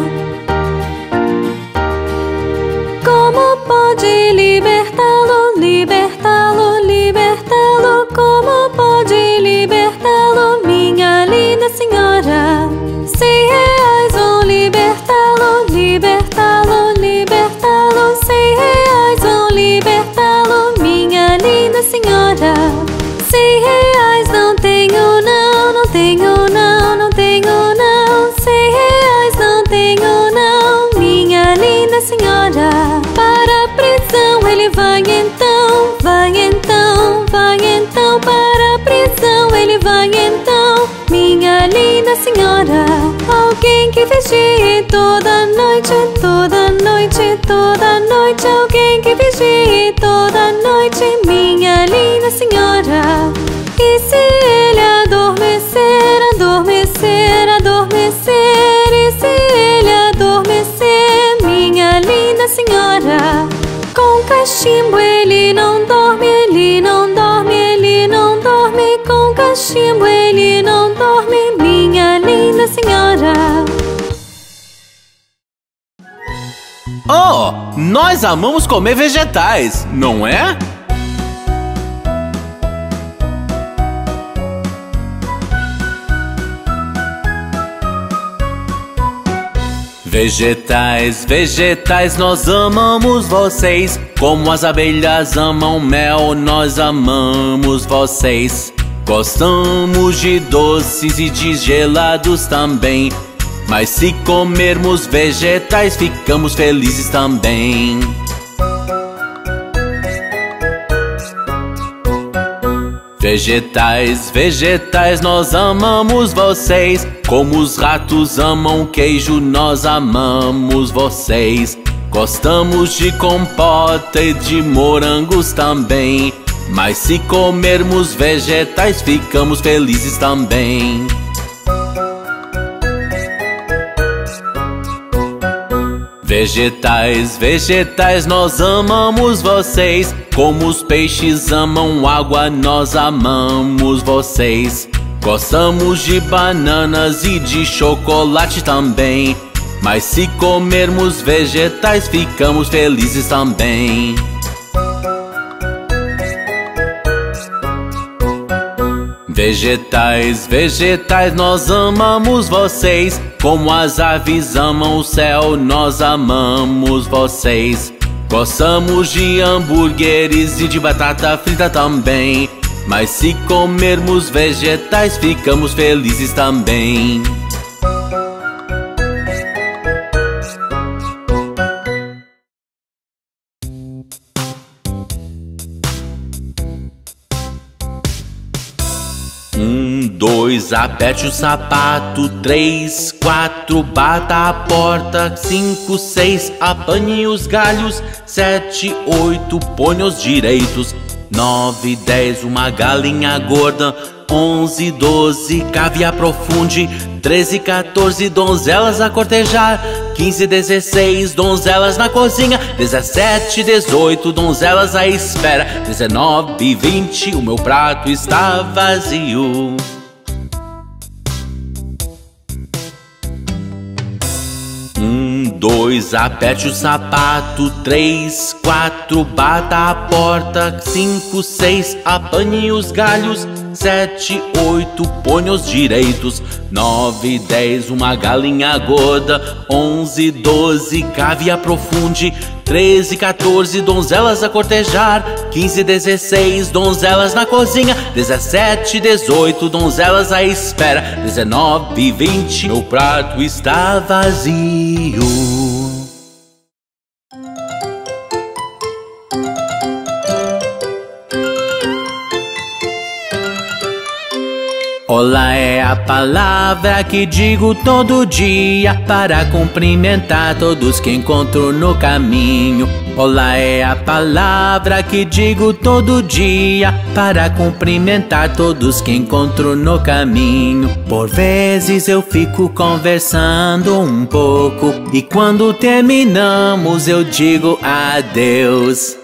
Como pode libertá-lo, libertá-lo, libertá-lo? Como pode libertá-lo, minha linda senhora? R$100 vão libertá-lo, libertá-lo, libertá-lo. R$100 vão libertá-lo, minha linda senhora. R$100 não tenho não, não tenho não, não tenho não. R$100 não tenho alguém que vigie toda noite, toda noite, toda noite. Alguém que vigie toda noite, minha linda senhora. E se ele adormecer, adormecer, adormecer, e se ele adormecer, minha linda senhora, com cachimbo ele não dorme, ele não dorme, ele não dorme. Com cachimbo ele não dorme, minha linda senhora. Oh, nós amamos comer vegetais, não é? Vegetais, vegetais, nós amamos vocês. Como as abelhas amam mel, nós amamos vocês. Gostamos de doces e de gelados também, mas se comermos vegetais, ficamos felizes também. Vegetais, vegetais, nós amamos vocês. Como os ratos amam queijo, nós amamos vocês. Gostamos de compota e de morangos também, mas se comermos vegetais, ficamos felizes também. Vegetais, vegetais, nós amamos vocês. Como os peixes amam água, nós amamos vocês. Gostamos de bananas e de chocolate também, mas se comermos vegetais, ficamos felizes também. Vegetais, vegetais, nós amamos vocês. Como as aves amam o céu, nós amamos vocês. Gostamos de hambúrgueres e de batata frita também, mas se comermos vegetais, ficamos felizes também. Dois, aperte o sapato. 3, 4, bata a porta. 5, 6, apanhe os galhos. 7, 8, ponha-os direitos. 9, 10, uma galinha gorda. 11, 12, cave e aprofunde. 13, 14, donzelas a cortejar. 15, 16, donzelas na cozinha. 17, 18, donzelas à espera. 19, 20, o meu prato está vazio. 2, aperte o sapato. 3, 4, bata a porta. 5, 6, apanhe os galhos. 7, 8, ponha-os direitos. 9, 10, uma galinha gorda. 11, 12, cave e aprofunde. 13, 14, donzelas a cortejar. 15, 16, donzelas na cozinha. 17, 18, donzelas à espera. 19, 20, meu prato está vazio. Olá é a palavra que digo todo dia para cumprimentar todos que encontro no caminho. Olá é a palavra que digo todo dia para cumprimentar todos que encontro no caminho. Por vezes eu fico conversando um pouco e quando terminamos eu digo adeus.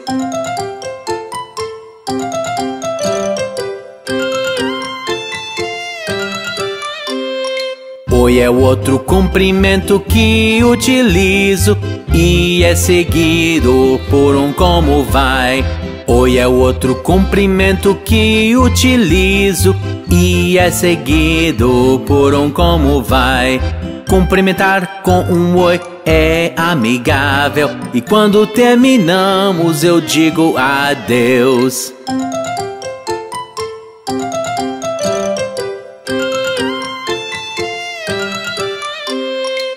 Oi é o outro cumprimento que utilizo e é seguido por um como vai. Oi é o outro cumprimento que utilizo e é seguido por um como vai. Cumprimentar com um oi é amigável e quando terminamos eu digo adeus.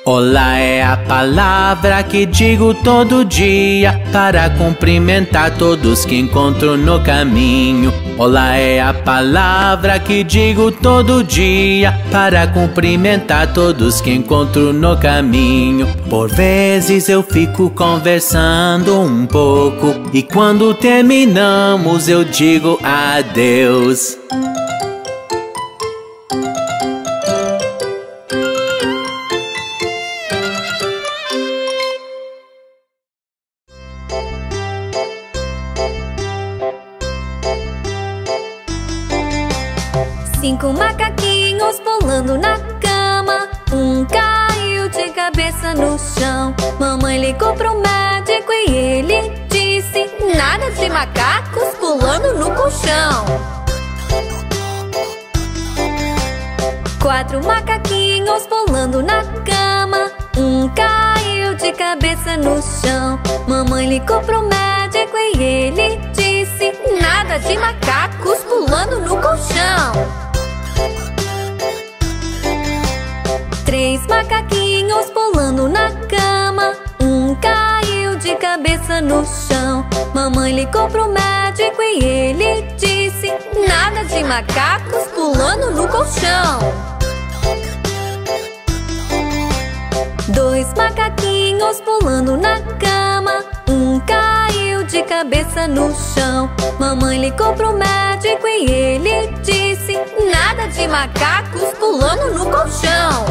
Olá é a palavra que digo todo dia para cumprimentar todos que encontro no caminho. Olá é a palavra que digo todo dia para cumprimentar todos que encontro no caminho. Por vezes eu fico conversando um pouco e quando terminamos eu digo adeus. Cinco macaquinhos pulando na cama. Um caiu de cabeça no chão. Mamãe ligou pro médico e ele disse: nada de macacos pulando no colchão. Quatro macaquinhos pulando na cama. Um caiu de cabeça no chão. Mamãe ligou pro médico e ele disse: nada de macacos pulando no colchão. Três macaquinhos pulando na cama. Um caiu de cabeça no chão. Mamãe ligou pro médico e ele disse: nada de macacos pulando no colchão. Dois macaquinhos pulando na cama. Um caiu de cabeça no chão. Mamãe ligou pro médico e ele disse: nada de macacos pulando no colchão.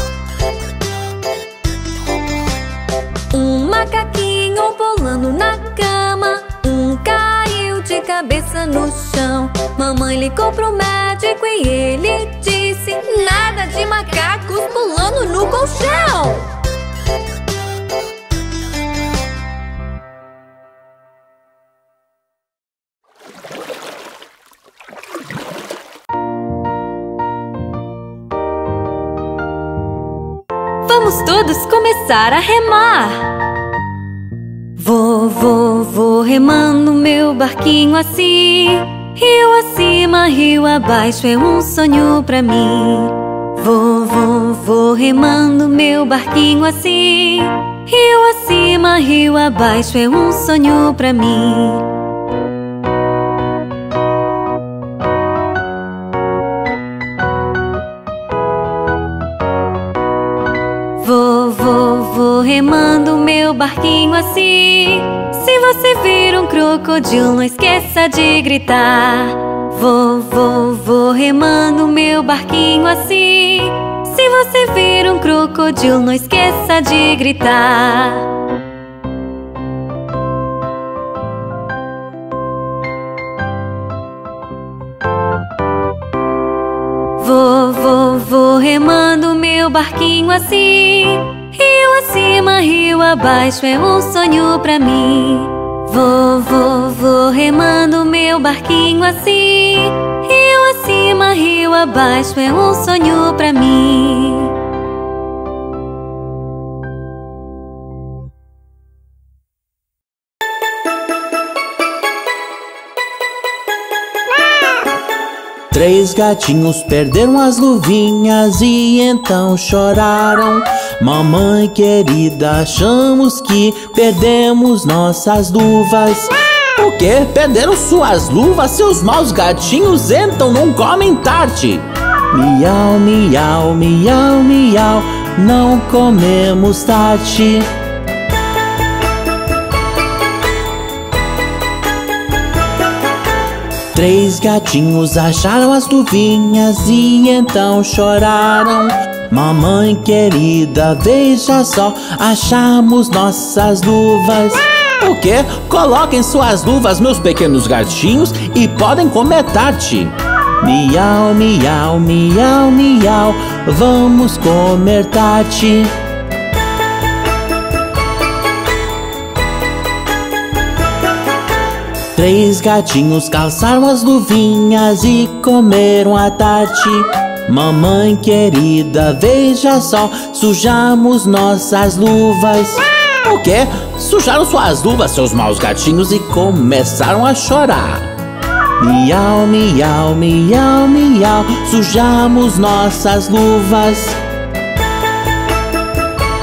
Um macaquinho pulando na cama. Um caiu de cabeça no chão. Mamãe ligou pro médico e ele disse: nada de macacos pulando no colchão. Vamos todos começar a remar. Vou remando meu barquinho assim. Rio acima, rio abaixo é um sonho pra mim. Vou remando meu barquinho assim. Rio acima, rio abaixo é um sonho pra mim. Vou remando meu barquinho assim. Se você vir um crocodilo, não esqueça de gritar. Vou remando meu barquinho assim. Se você vir um crocodilo, não esqueça de gritar. Vou remando meu barquinho assim. Rio acima, rio abaixo é um sonho pra mim. Vou remando meu barquinho assim. Rio acima, rio abaixo é um sonho pra mim. Três gatinhos perderam as luvinhas e então choraram. Mamãe querida, achamos que perdemos nossas luvas. O quê? Perderam suas luvas? Seus maus gatinhos então não comem tarde. Miau, miau, miau, miau, não comemos tarde. Três gatinhos acharam as luvinhas e então choraram. Mamãe querida, veja só, achamos nossas luvas. O quê? Coloquem suas luvas, meus pequenos gatinhos, e podem comer tarde. Miau, miau, miau, miau, vamos comer tarde. Três gatinhos calçaram as luvinhas e comeram à tarde. Mamãe querida, veja só, sujamos nossas luvas. O quê? Sujaram suas luvas, seus maus gatinhos, e começaram a chorar. Miau, miau, miau, miau, sujamos nossas luvas.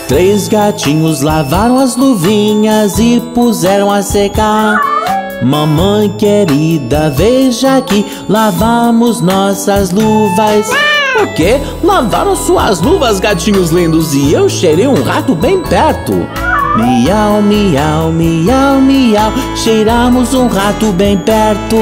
3 gatinhos lavaram as luvinhas e puseram a secar. Mamãe querida, veja aqui, lavamos nossas luvas. O quê? Lavaram suas luvas, gatinhos lindos, e eu cheirei um rato bem perto. Miau, miau, miau, miau, cheiramos um rato bem perto.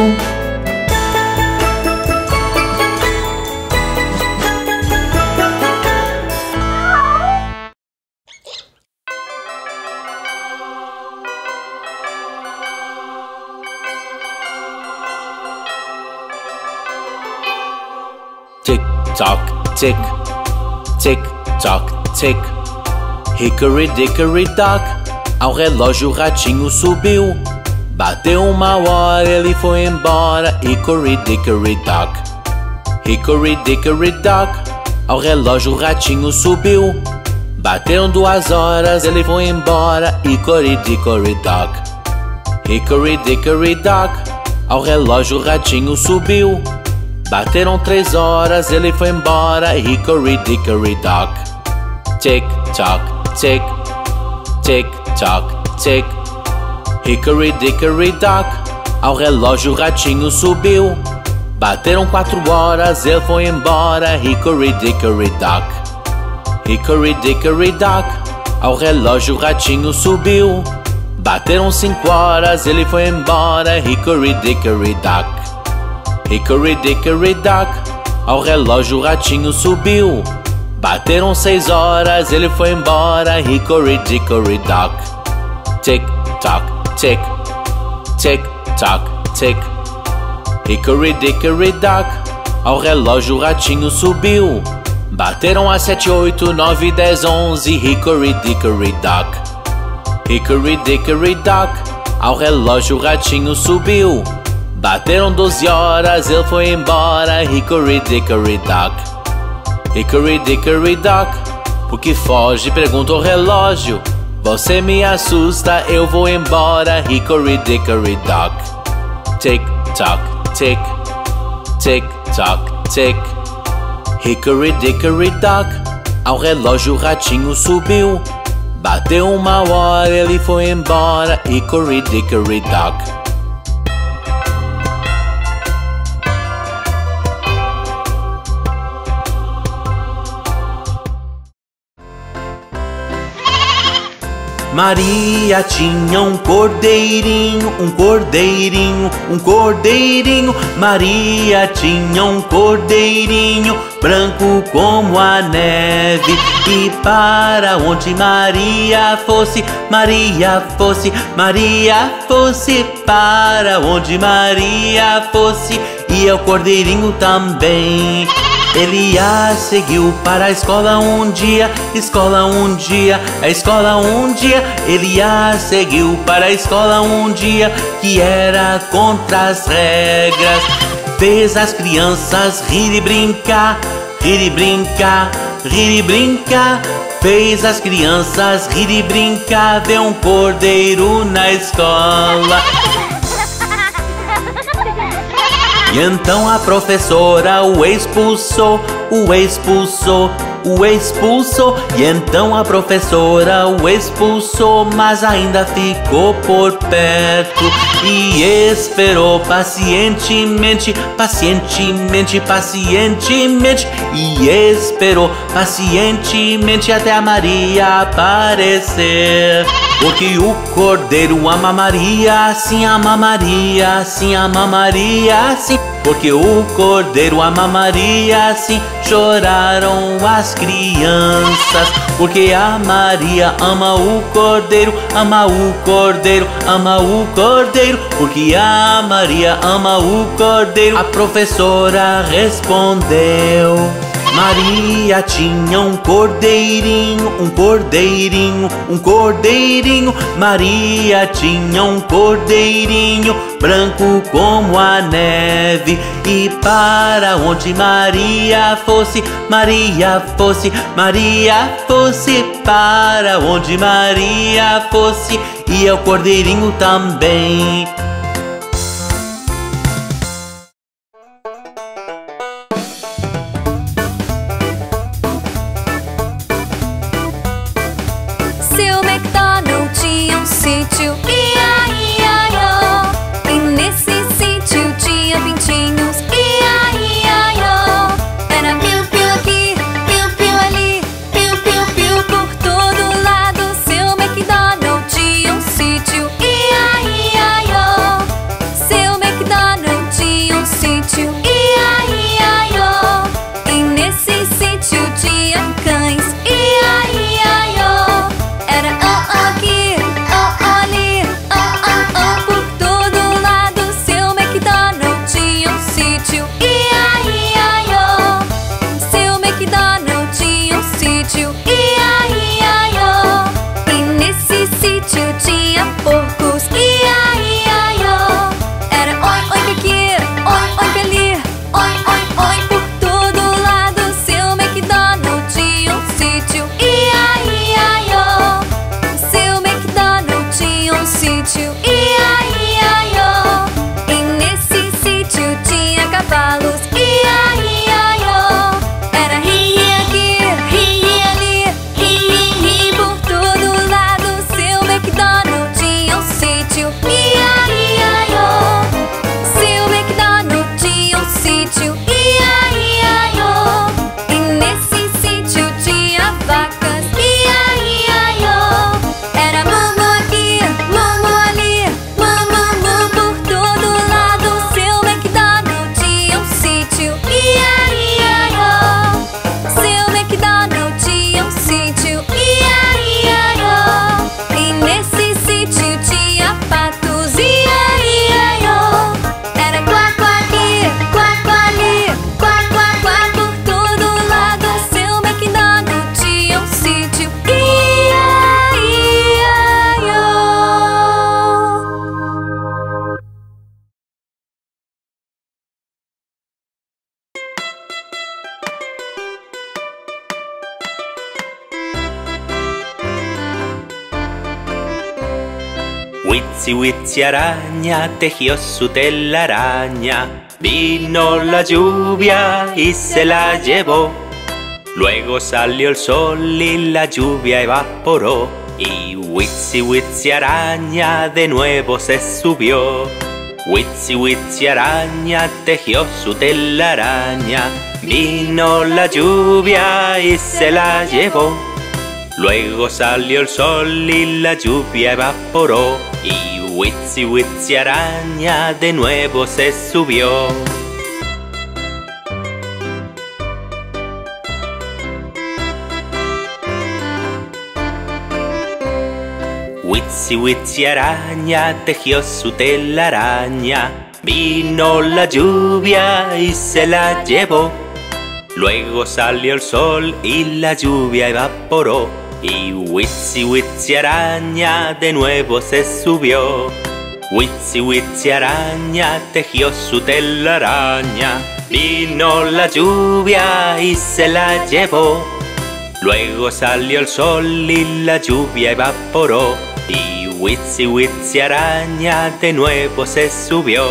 Tick tock, tick, tick tock, tick. Hickory dickory dock, ao relógio o ratinho subiu. Bateu 1 hora, ele foi embora. Hickory dickory dock. Hickory dickory dock, ao relógio o ratinho subiu. Bateram 2 horas, ele foi embora. Hickory dickory dock. Hickory dickory dock, ao relógio o ratinho subiu. Bateram 3 horas, ele foi embora. Hickory dickory dock. Tick tock, tick, tick tock, tick. Hickory dickory dock, ao relógio o ratinho subiu. Bateram 4 horas, ele foi embora. Hickory dickory dock. Hickory dickory dock, ao relógio o ratinho subiu. Bateram 5 horas, ele foi embora. Hickory dickory dock. Hickory dickory dock, ao relógio o ratinho subiu. Bateram 6 horas, ele foi embora. Hickory dickory dock. Tick tock, tick, tick tock, tick. Hickory dickory dock, ao relógio o ratinho subiu. Bateram às 7, 8, 9, 10, 11. Hickory dickory dock. Hickory dickory dock, ao relógio o ratinho subiu. Bateram 12 horas, ele foi embora. Hickory dickory dock. Hickory dickory dock, por que foge? Pergunta o relógio. Você me assusta, eu vou embora. Hickory dickory dock. Tick tock, tick, tick tock, tick. Hickory dickory dock, ao relógio o ratinho subiu. Bateu 1 hora, ele foi embora. Hickory dickory dock. Maria tinha um cordeirinho, um cordeirinho, um cordeirinho. Maria tinha um cordeirinho, branco como a neve. E para onde Maria fosse, Maria fosse, Maria fosse. Para onde Maria fosse, ia o cordeirinho também. Ele a seguiu para a escola um dia, escola um dia, a escola um dia. Ele a seguiu para a escola um dia, que era contra as regras. Fez as crianças rir e brincar, rir e brincar, rir e brincar. Fez as crianças rir e brincar, vê um cordeiro na escola. E então a professora o expulsou, o expulsou, o expulsou. E então a professora o expulsou, mas ainda ficou por perto e esperou pacientemente, pacientemente, pacientemente. E esperou pacientemente até a Maria aparecer. Porque o cordeiro ama Maria, sim, ama Maria, sim, ama Maria, sim. Porque o cordeiro ama Maria, sim, choraram as crianças. Porque a Maria ama o cordeiro, ama o cordeiro, ama o cordeiro. Porque a Maria ama o cordeiro, a professora respondeu. Maria tinha um cordeirinho, um cordeirinho, um cordeirinho. Maria tinha um cordeirinho, branco como a neve. E para onde Maria fosse, Maria fosse, Maria fosse. Para onde Maria fosse, ia o cordeirinho também. sítio, ia-ia-ió. E nesse sítio tinha pintinhos, ia-ia-ió. Era piu-piu aqui, piu-piu ali, piu-piu-piu por todo lado. Seu McDonald tinha um sítio, ia-ia-ió. Seu McDonald tinha um sítio, ia-ia-ió. E nesse sítio tinha cães, ia-ia-ió. Era aqui, ali, por todo lado. Seu McDonald tinha um sítio, ia-ia-ió. Seu McDonald tinha um sítio, ia-ia-ió. E nesse sítio tinha porcos, ia-ia-ió. Era oi aqui, oi ali, oi por todo lado. Seu McDonald tinha um sítio, ia-ia-ió. Seu McDonald tinha um sítio, ia-ia-ió. E nesse sítio tinha cavalos, ia-ia-ió. Era ri aqui, ri ali, ri por todo lado. Seu McDonald tinha um sítio, ia-ia-ió. Seu McDonald tinha um sítio, ia-ia-ió. E nesse sítio tinha vacas, ia-ia-ió. Era mumu aqui, mumu ali, mumu por todo lado. Seu McDonald tinha um sítio, ia-ia-ió. Seu McDonald tinha um sítio, ia-ia-ió. E nesse sítio tinha patos, ia-ia-ió. Era quá aqui, quá ali, quá por todo lado. Seu McDonald tinha um sítio, ia-ia-ió. Witsi Witsi araña tejió su telaraña. Vino la lluvia y se la llevó. Luego salió el sol y la lluvia evaporó. Y Witsi Witsi araña de nuevo se subió. Witsi Witsi araña tejió su telaraña. Vino la lluvia y se la llevó. Luego salió el sol y la lluvia evaporó. Y Witsi Witsi araña de nuevo se subió. Witsi Witsi araña tejió su telaraña. Vino la lluvia y se la llevó. Luego salió el sol y la lluvia evaporó. Y Witsi Witsi araña de nuevo se subió. Witsi Witsi araña tejió su telaraña. Vino la lluvia y se la llevó. Luego salió el sol y la lluvia evaporó. Y Witsi Witsi araña de nuevo se subió.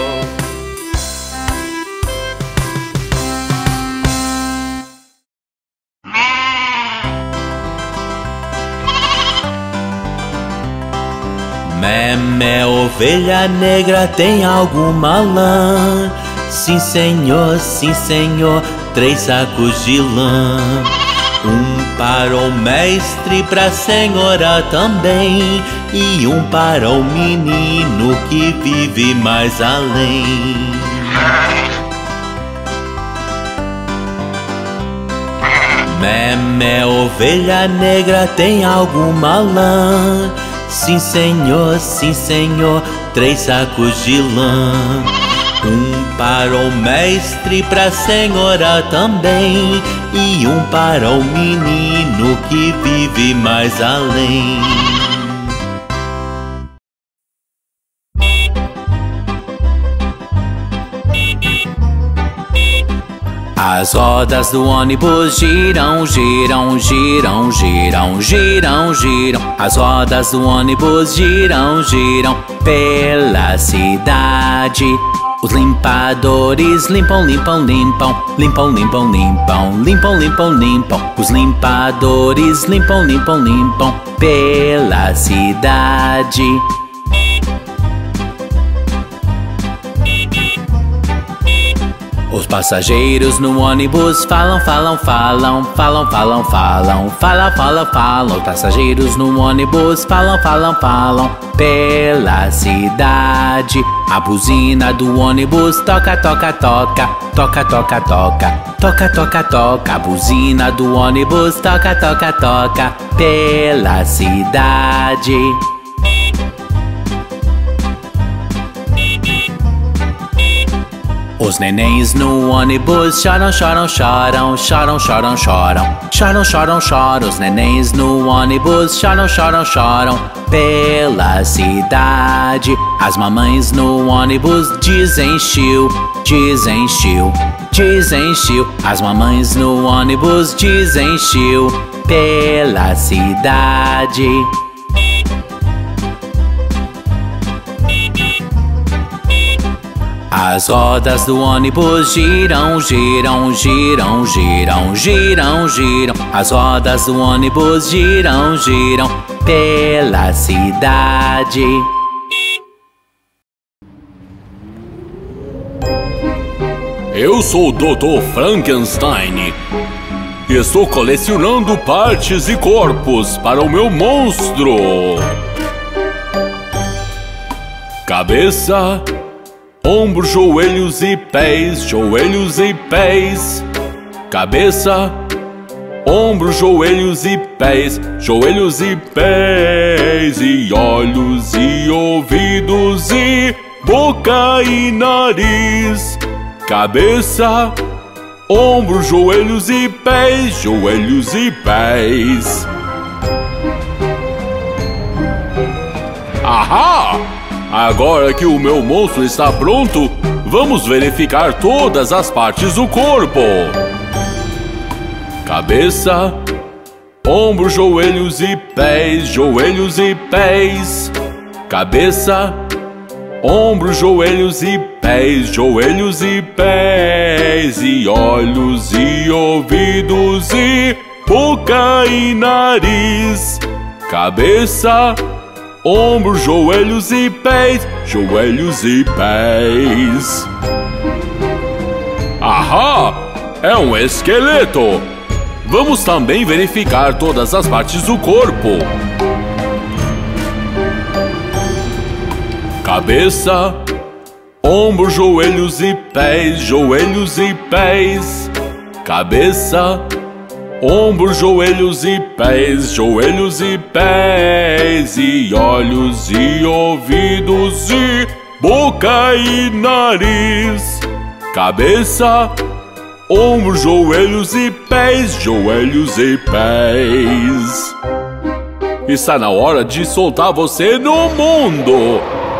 Mé, ovelha negra, tem alguma lã? Sim senhor, 3 sacos de lã. Um para o mestre, pra senhora também, e um para o menino que vive mais além. Mé, ovelha negra, tem alguma lã? Sim senhor, 3 sacos de lã. Um para o mestre, pra senhora também, e um para o menino que vive mais além. As rodas do ônibus giram, giram, giram, giram, giram, giram. As rodas do ônibus giram, giram pela cidade. Os limpadores limpam, limpam, limpam, limpam, limpam, limpam, limpam, limpam, limpam. Os limpadores limpam, limpam, limpam pela cidade. Passageiros no ônibus falam, falam, falam, falam, falam, falam, falam, falam, falam. Passageiros no ônibus falam, falam, falam pela cidade. A buzina do ônibus toca, toca, toca, toca, toca, toca, toca, toca, toca. A buzina do ônibus toca, toca, toca pela cidade. Os nenéns no ônibus choram, choram, choram, choram, choram, choram, choram, choram, choram. Os nenéns no ônibus choram, choram, choram pela cidade. As mamães no ônibus dizem chiu, dizem chiu, dizem chiu. As mamães no ônibus dizem chiu pela cidade. As rodas do ônibus giram, giram, giram, giram, giram, giram. As rodas do ônibus giram, giram pela cidade. Eu sou o Dr. Frankenstein e estou colecionando partes e corpos para o meu monstro. Cabeça, ombros, joelhos e pés, joelhos e pés. Cabeça, ombros, joelhos e pés, joelhos e pés. E olhos e ouvidos e boca e nariz. Cabeça, ombros, joelhos e pés, joelhos e pés. Ahá! Agora que o meu monstro está pronto, vamos verificar todas as partes do corpo. Cabeça, ombros, joelhos e pés, joelhos e pés. Cabeça, ombros, joelhos e pés, joelhos e pés. E olhos e ouvidos e boca e nariz. Cabeça, ombros, joelhos e pés, joelhos e pés. Ahá! É um esqueleto! Vamos também verificar todas as partes do corpo. Cabeça, ombros, joelhos e pés, joelhos e pés. Cabeça, ombros, joelhos e pés, joelhos e pés. E olhos e ouvidos e boca e nariz. Cabeça, ombros, joelhos e pés, joelhos e pés. Está na hora de soltar você no mundo.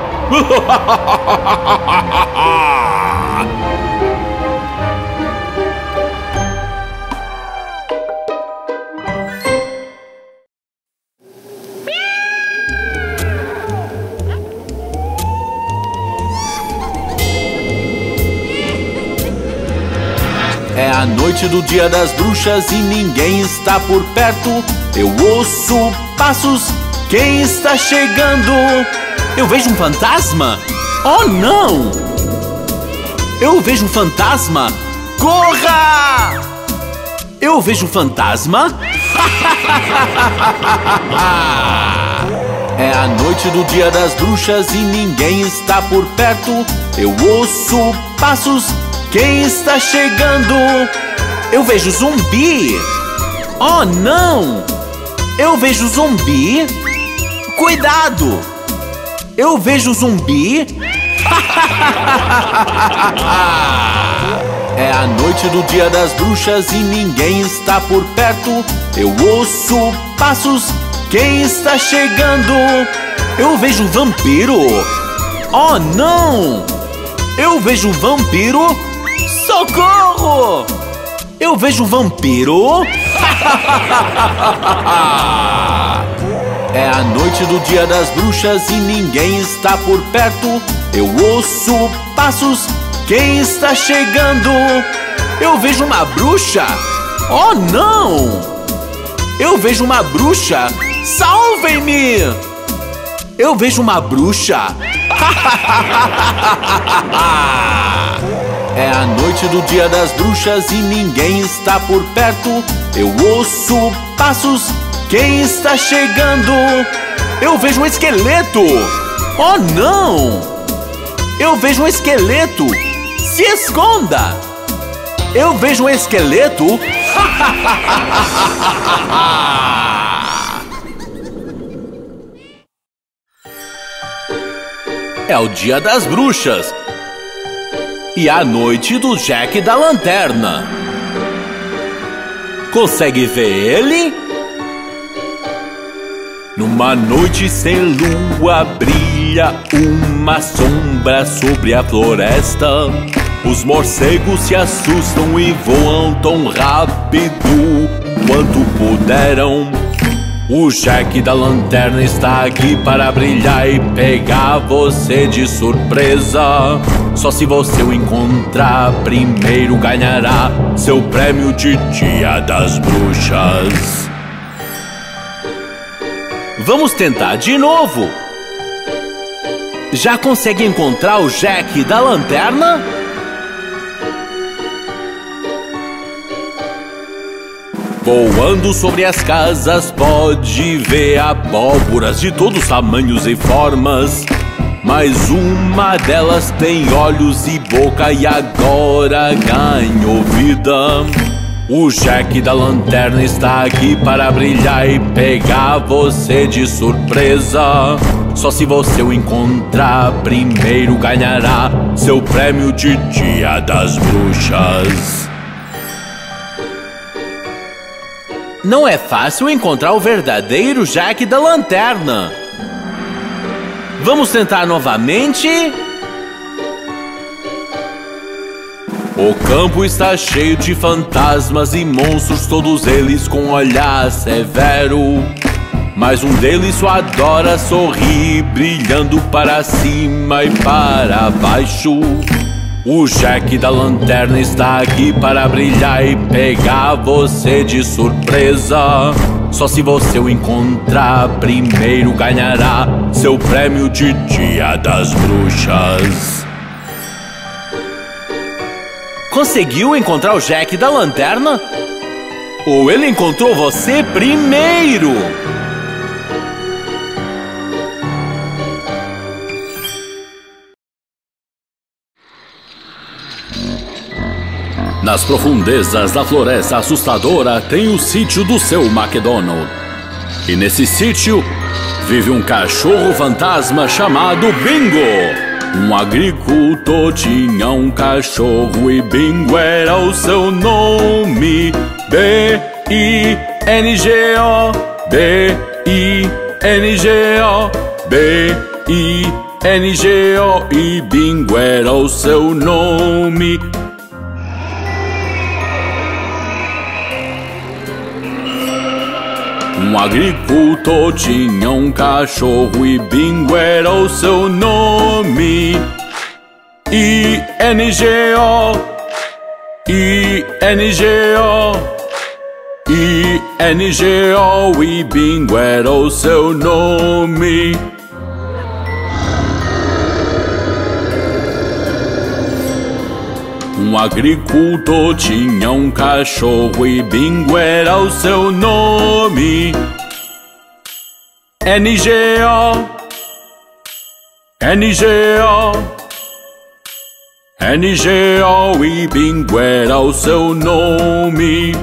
É a noite do Dia das Bruxas e ninguém está por perto. Eu ouço passos, quem está chegando? Eu vejo um fantasma? Oh, não! Eu vejo um fantasma! Corra! Eu vejo um fantasma? É a noite do Dia das Bruxas e ninguém está por perto. Eu ouço passos, quem está chegando? Eu vejo zumbi! Oh, não! Eu vejo zumbi! Cuidado! Eu vejo zumbi! É a noite do Dia das Bruxas e ninguém está por perto. Eu ouço passos, quem está chegando? Eu vejo um vampiro! Oh, não! Eu vejo um vampiro! Socorro! Eu vejo um vampiro! É a noite do Dia das Bruxas e ninguém está por perto. Eu ouço passos, quem está chegando? Eu vejo uma bruxa! Oh, não! Eu vejo uma bruxa! Salvem-me! Eu vejo uma bruxa! É É a noite do Dia das Bruxas e ninguém está por perto. Eu ouço passos, quem está chegando? Eu vejo um esqueleto! Oh não! Eu vejo um esqueleto! Se esconda! Eu vejo um esqueleto! É o Dia das Bruxas e a noite do Jack da Lanterna. Consegue ver ele? Numa noite sem lua brilha uma sombra sobre a floresta. Os morcegos se assustam e voam tão rápido quanto puderam. O Jack da Lanterna está aqui para brilhar e pegar você de surpresa. Só se você o encontrar primeiro ganhará seu prêmio de Dia das Bruxas. Vamos tentar de novo. Já consegue encontrar o Jack da Lanterna? Voando sobre as casas pode ver abóboras de todos tamanhos e formas. Mas uma delas tem olhos e boca e agora ganhou vida. O Jack da Lanterna está aqui para brilhar e pegar você de surpresa. Só se você o encontrar primeiro ganhará seu prêmio de Dia das Bruxas. Não é fácil encontrar o verdadeiro Jack da Lanterna. Vamos tentar novamente? O campo está cheio de fantasmas e monstros, todos eles com olhar severo. Mas um deles só adora sorrir, brilhando para cima e para baixo. O Jack da Lanterna está aqui para brilhar e pegar você de surpresa. Só se você o encontrar primeiro ganhará seu prêmio de Dia das Bruxas. Conseguiu encontrar o Jack da Lanterna? Ou ele encontrou você primeiro? Nas profundezas da floresta assustadora tem o sítio do seu McDonald. E nesse sítio vive um cachorro fantasma chamado Bingo. Um agricultor tinha um cachorro e Bingo era o seu nome. B-I-N-G-O, B-I-N-G-O, B-I-N-G-O, e Bingo era o seu nome. Um agricultor tinha um cachorro e Bingo era o seu nome. I-N-G-O, I-N-G-O, I-N-G-O, e Bingo era o seu nome. Um agricultor tinha um cachorro e Bingo era o seu nome. N-G-O, N-G-O, N-G-O, e Bingo era o seu nome.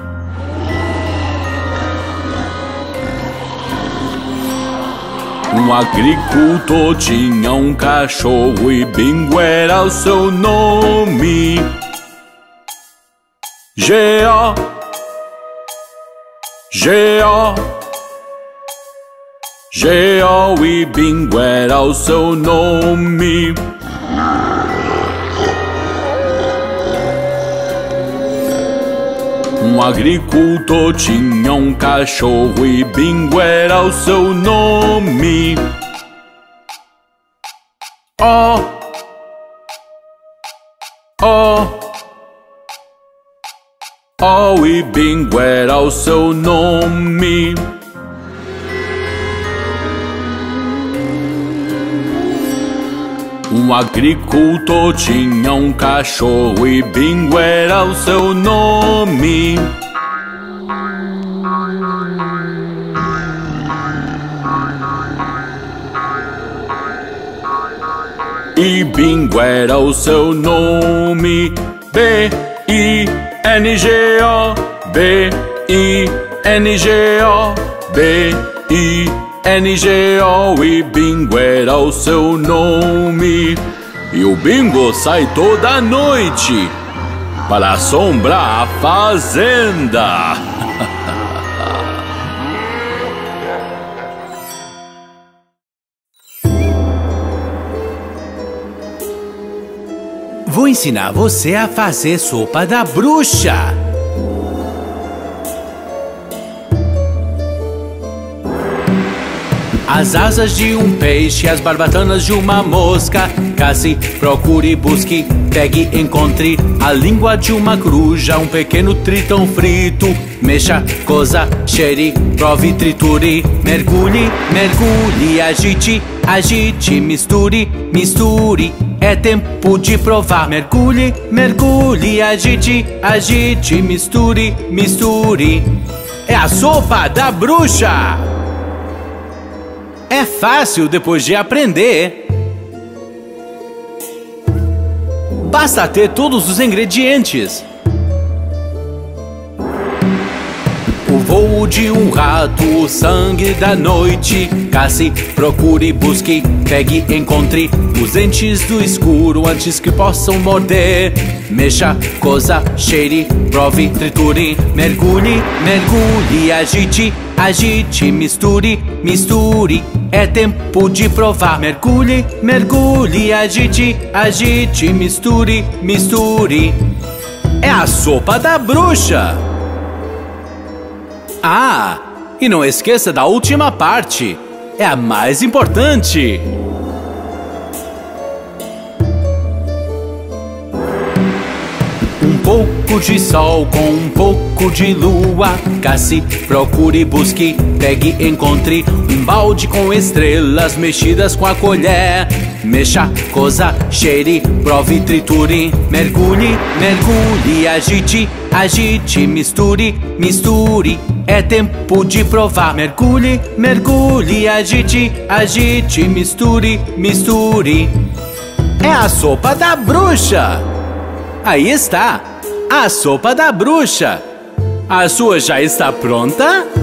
Um agricultor tinha um cachorro e Bingo era o seu nome. G-O, G-O, G-O, e Bingo era o seu nome. Um agricultor tinha um cachorro e Bingo era o seu nome. Oh, oh, oh, e Bingo era o seu nome. Um agricultor tinha um cachorro e Bingo era o seu nome. E Bingo era o seu nome. B-I-N-G-O, B-I-N-G-O, B-I-N-G-O. E Bingo era o seu nome. E o Bingo sai toda noite para assombrar a fazenda. Vou ensinar você a fazer sopa da bruxa. As asas de um peixe, as barbatanas de uma mosca. Casse, procure, busque, pegue, encontre. A língua de uma coruja, um pequeno tritão frito. Mexa, coza, cheire, prove, triture. Mergulhe, mergulhe, agite, agite. Misture, misture. É tempo de provar. Mergulhe, mergulhe, agite, agite. Misture, misture. É a sopa da bruxa! É fácil depois de aprender. Basta ter todos os ingredientes. O voo de um rato, o sangue da noite. Casse, procure, busque, pegue, encontre. Os dentes do escuro antes que possam morder. Mexa, coza, cheire, prove, triture. Mergulhe, mergulhe, agite, agite. Misture, misture. É tempo de provar. Mergulhe, mergulhe, agite, agite. Misture, misture. É a sopa da bruxa! Ah, e não esqueça da última parte. É a mais importante. Um pouco de sol com um pouco de lua. Casse, procure, busque, pegue, encontre. Um balde com estrelas mexidas com a colher. Mexa, coza, cheire, prove, triture. Mergulhe, mergulhe, agite, agite. Misture, misture. É tempo de provar. Mergulhe, mergulhe, agite, agite. Misture, misture. É a sopa da bruxa! Aí está, a sopa da bruxa. A sua já está pronta?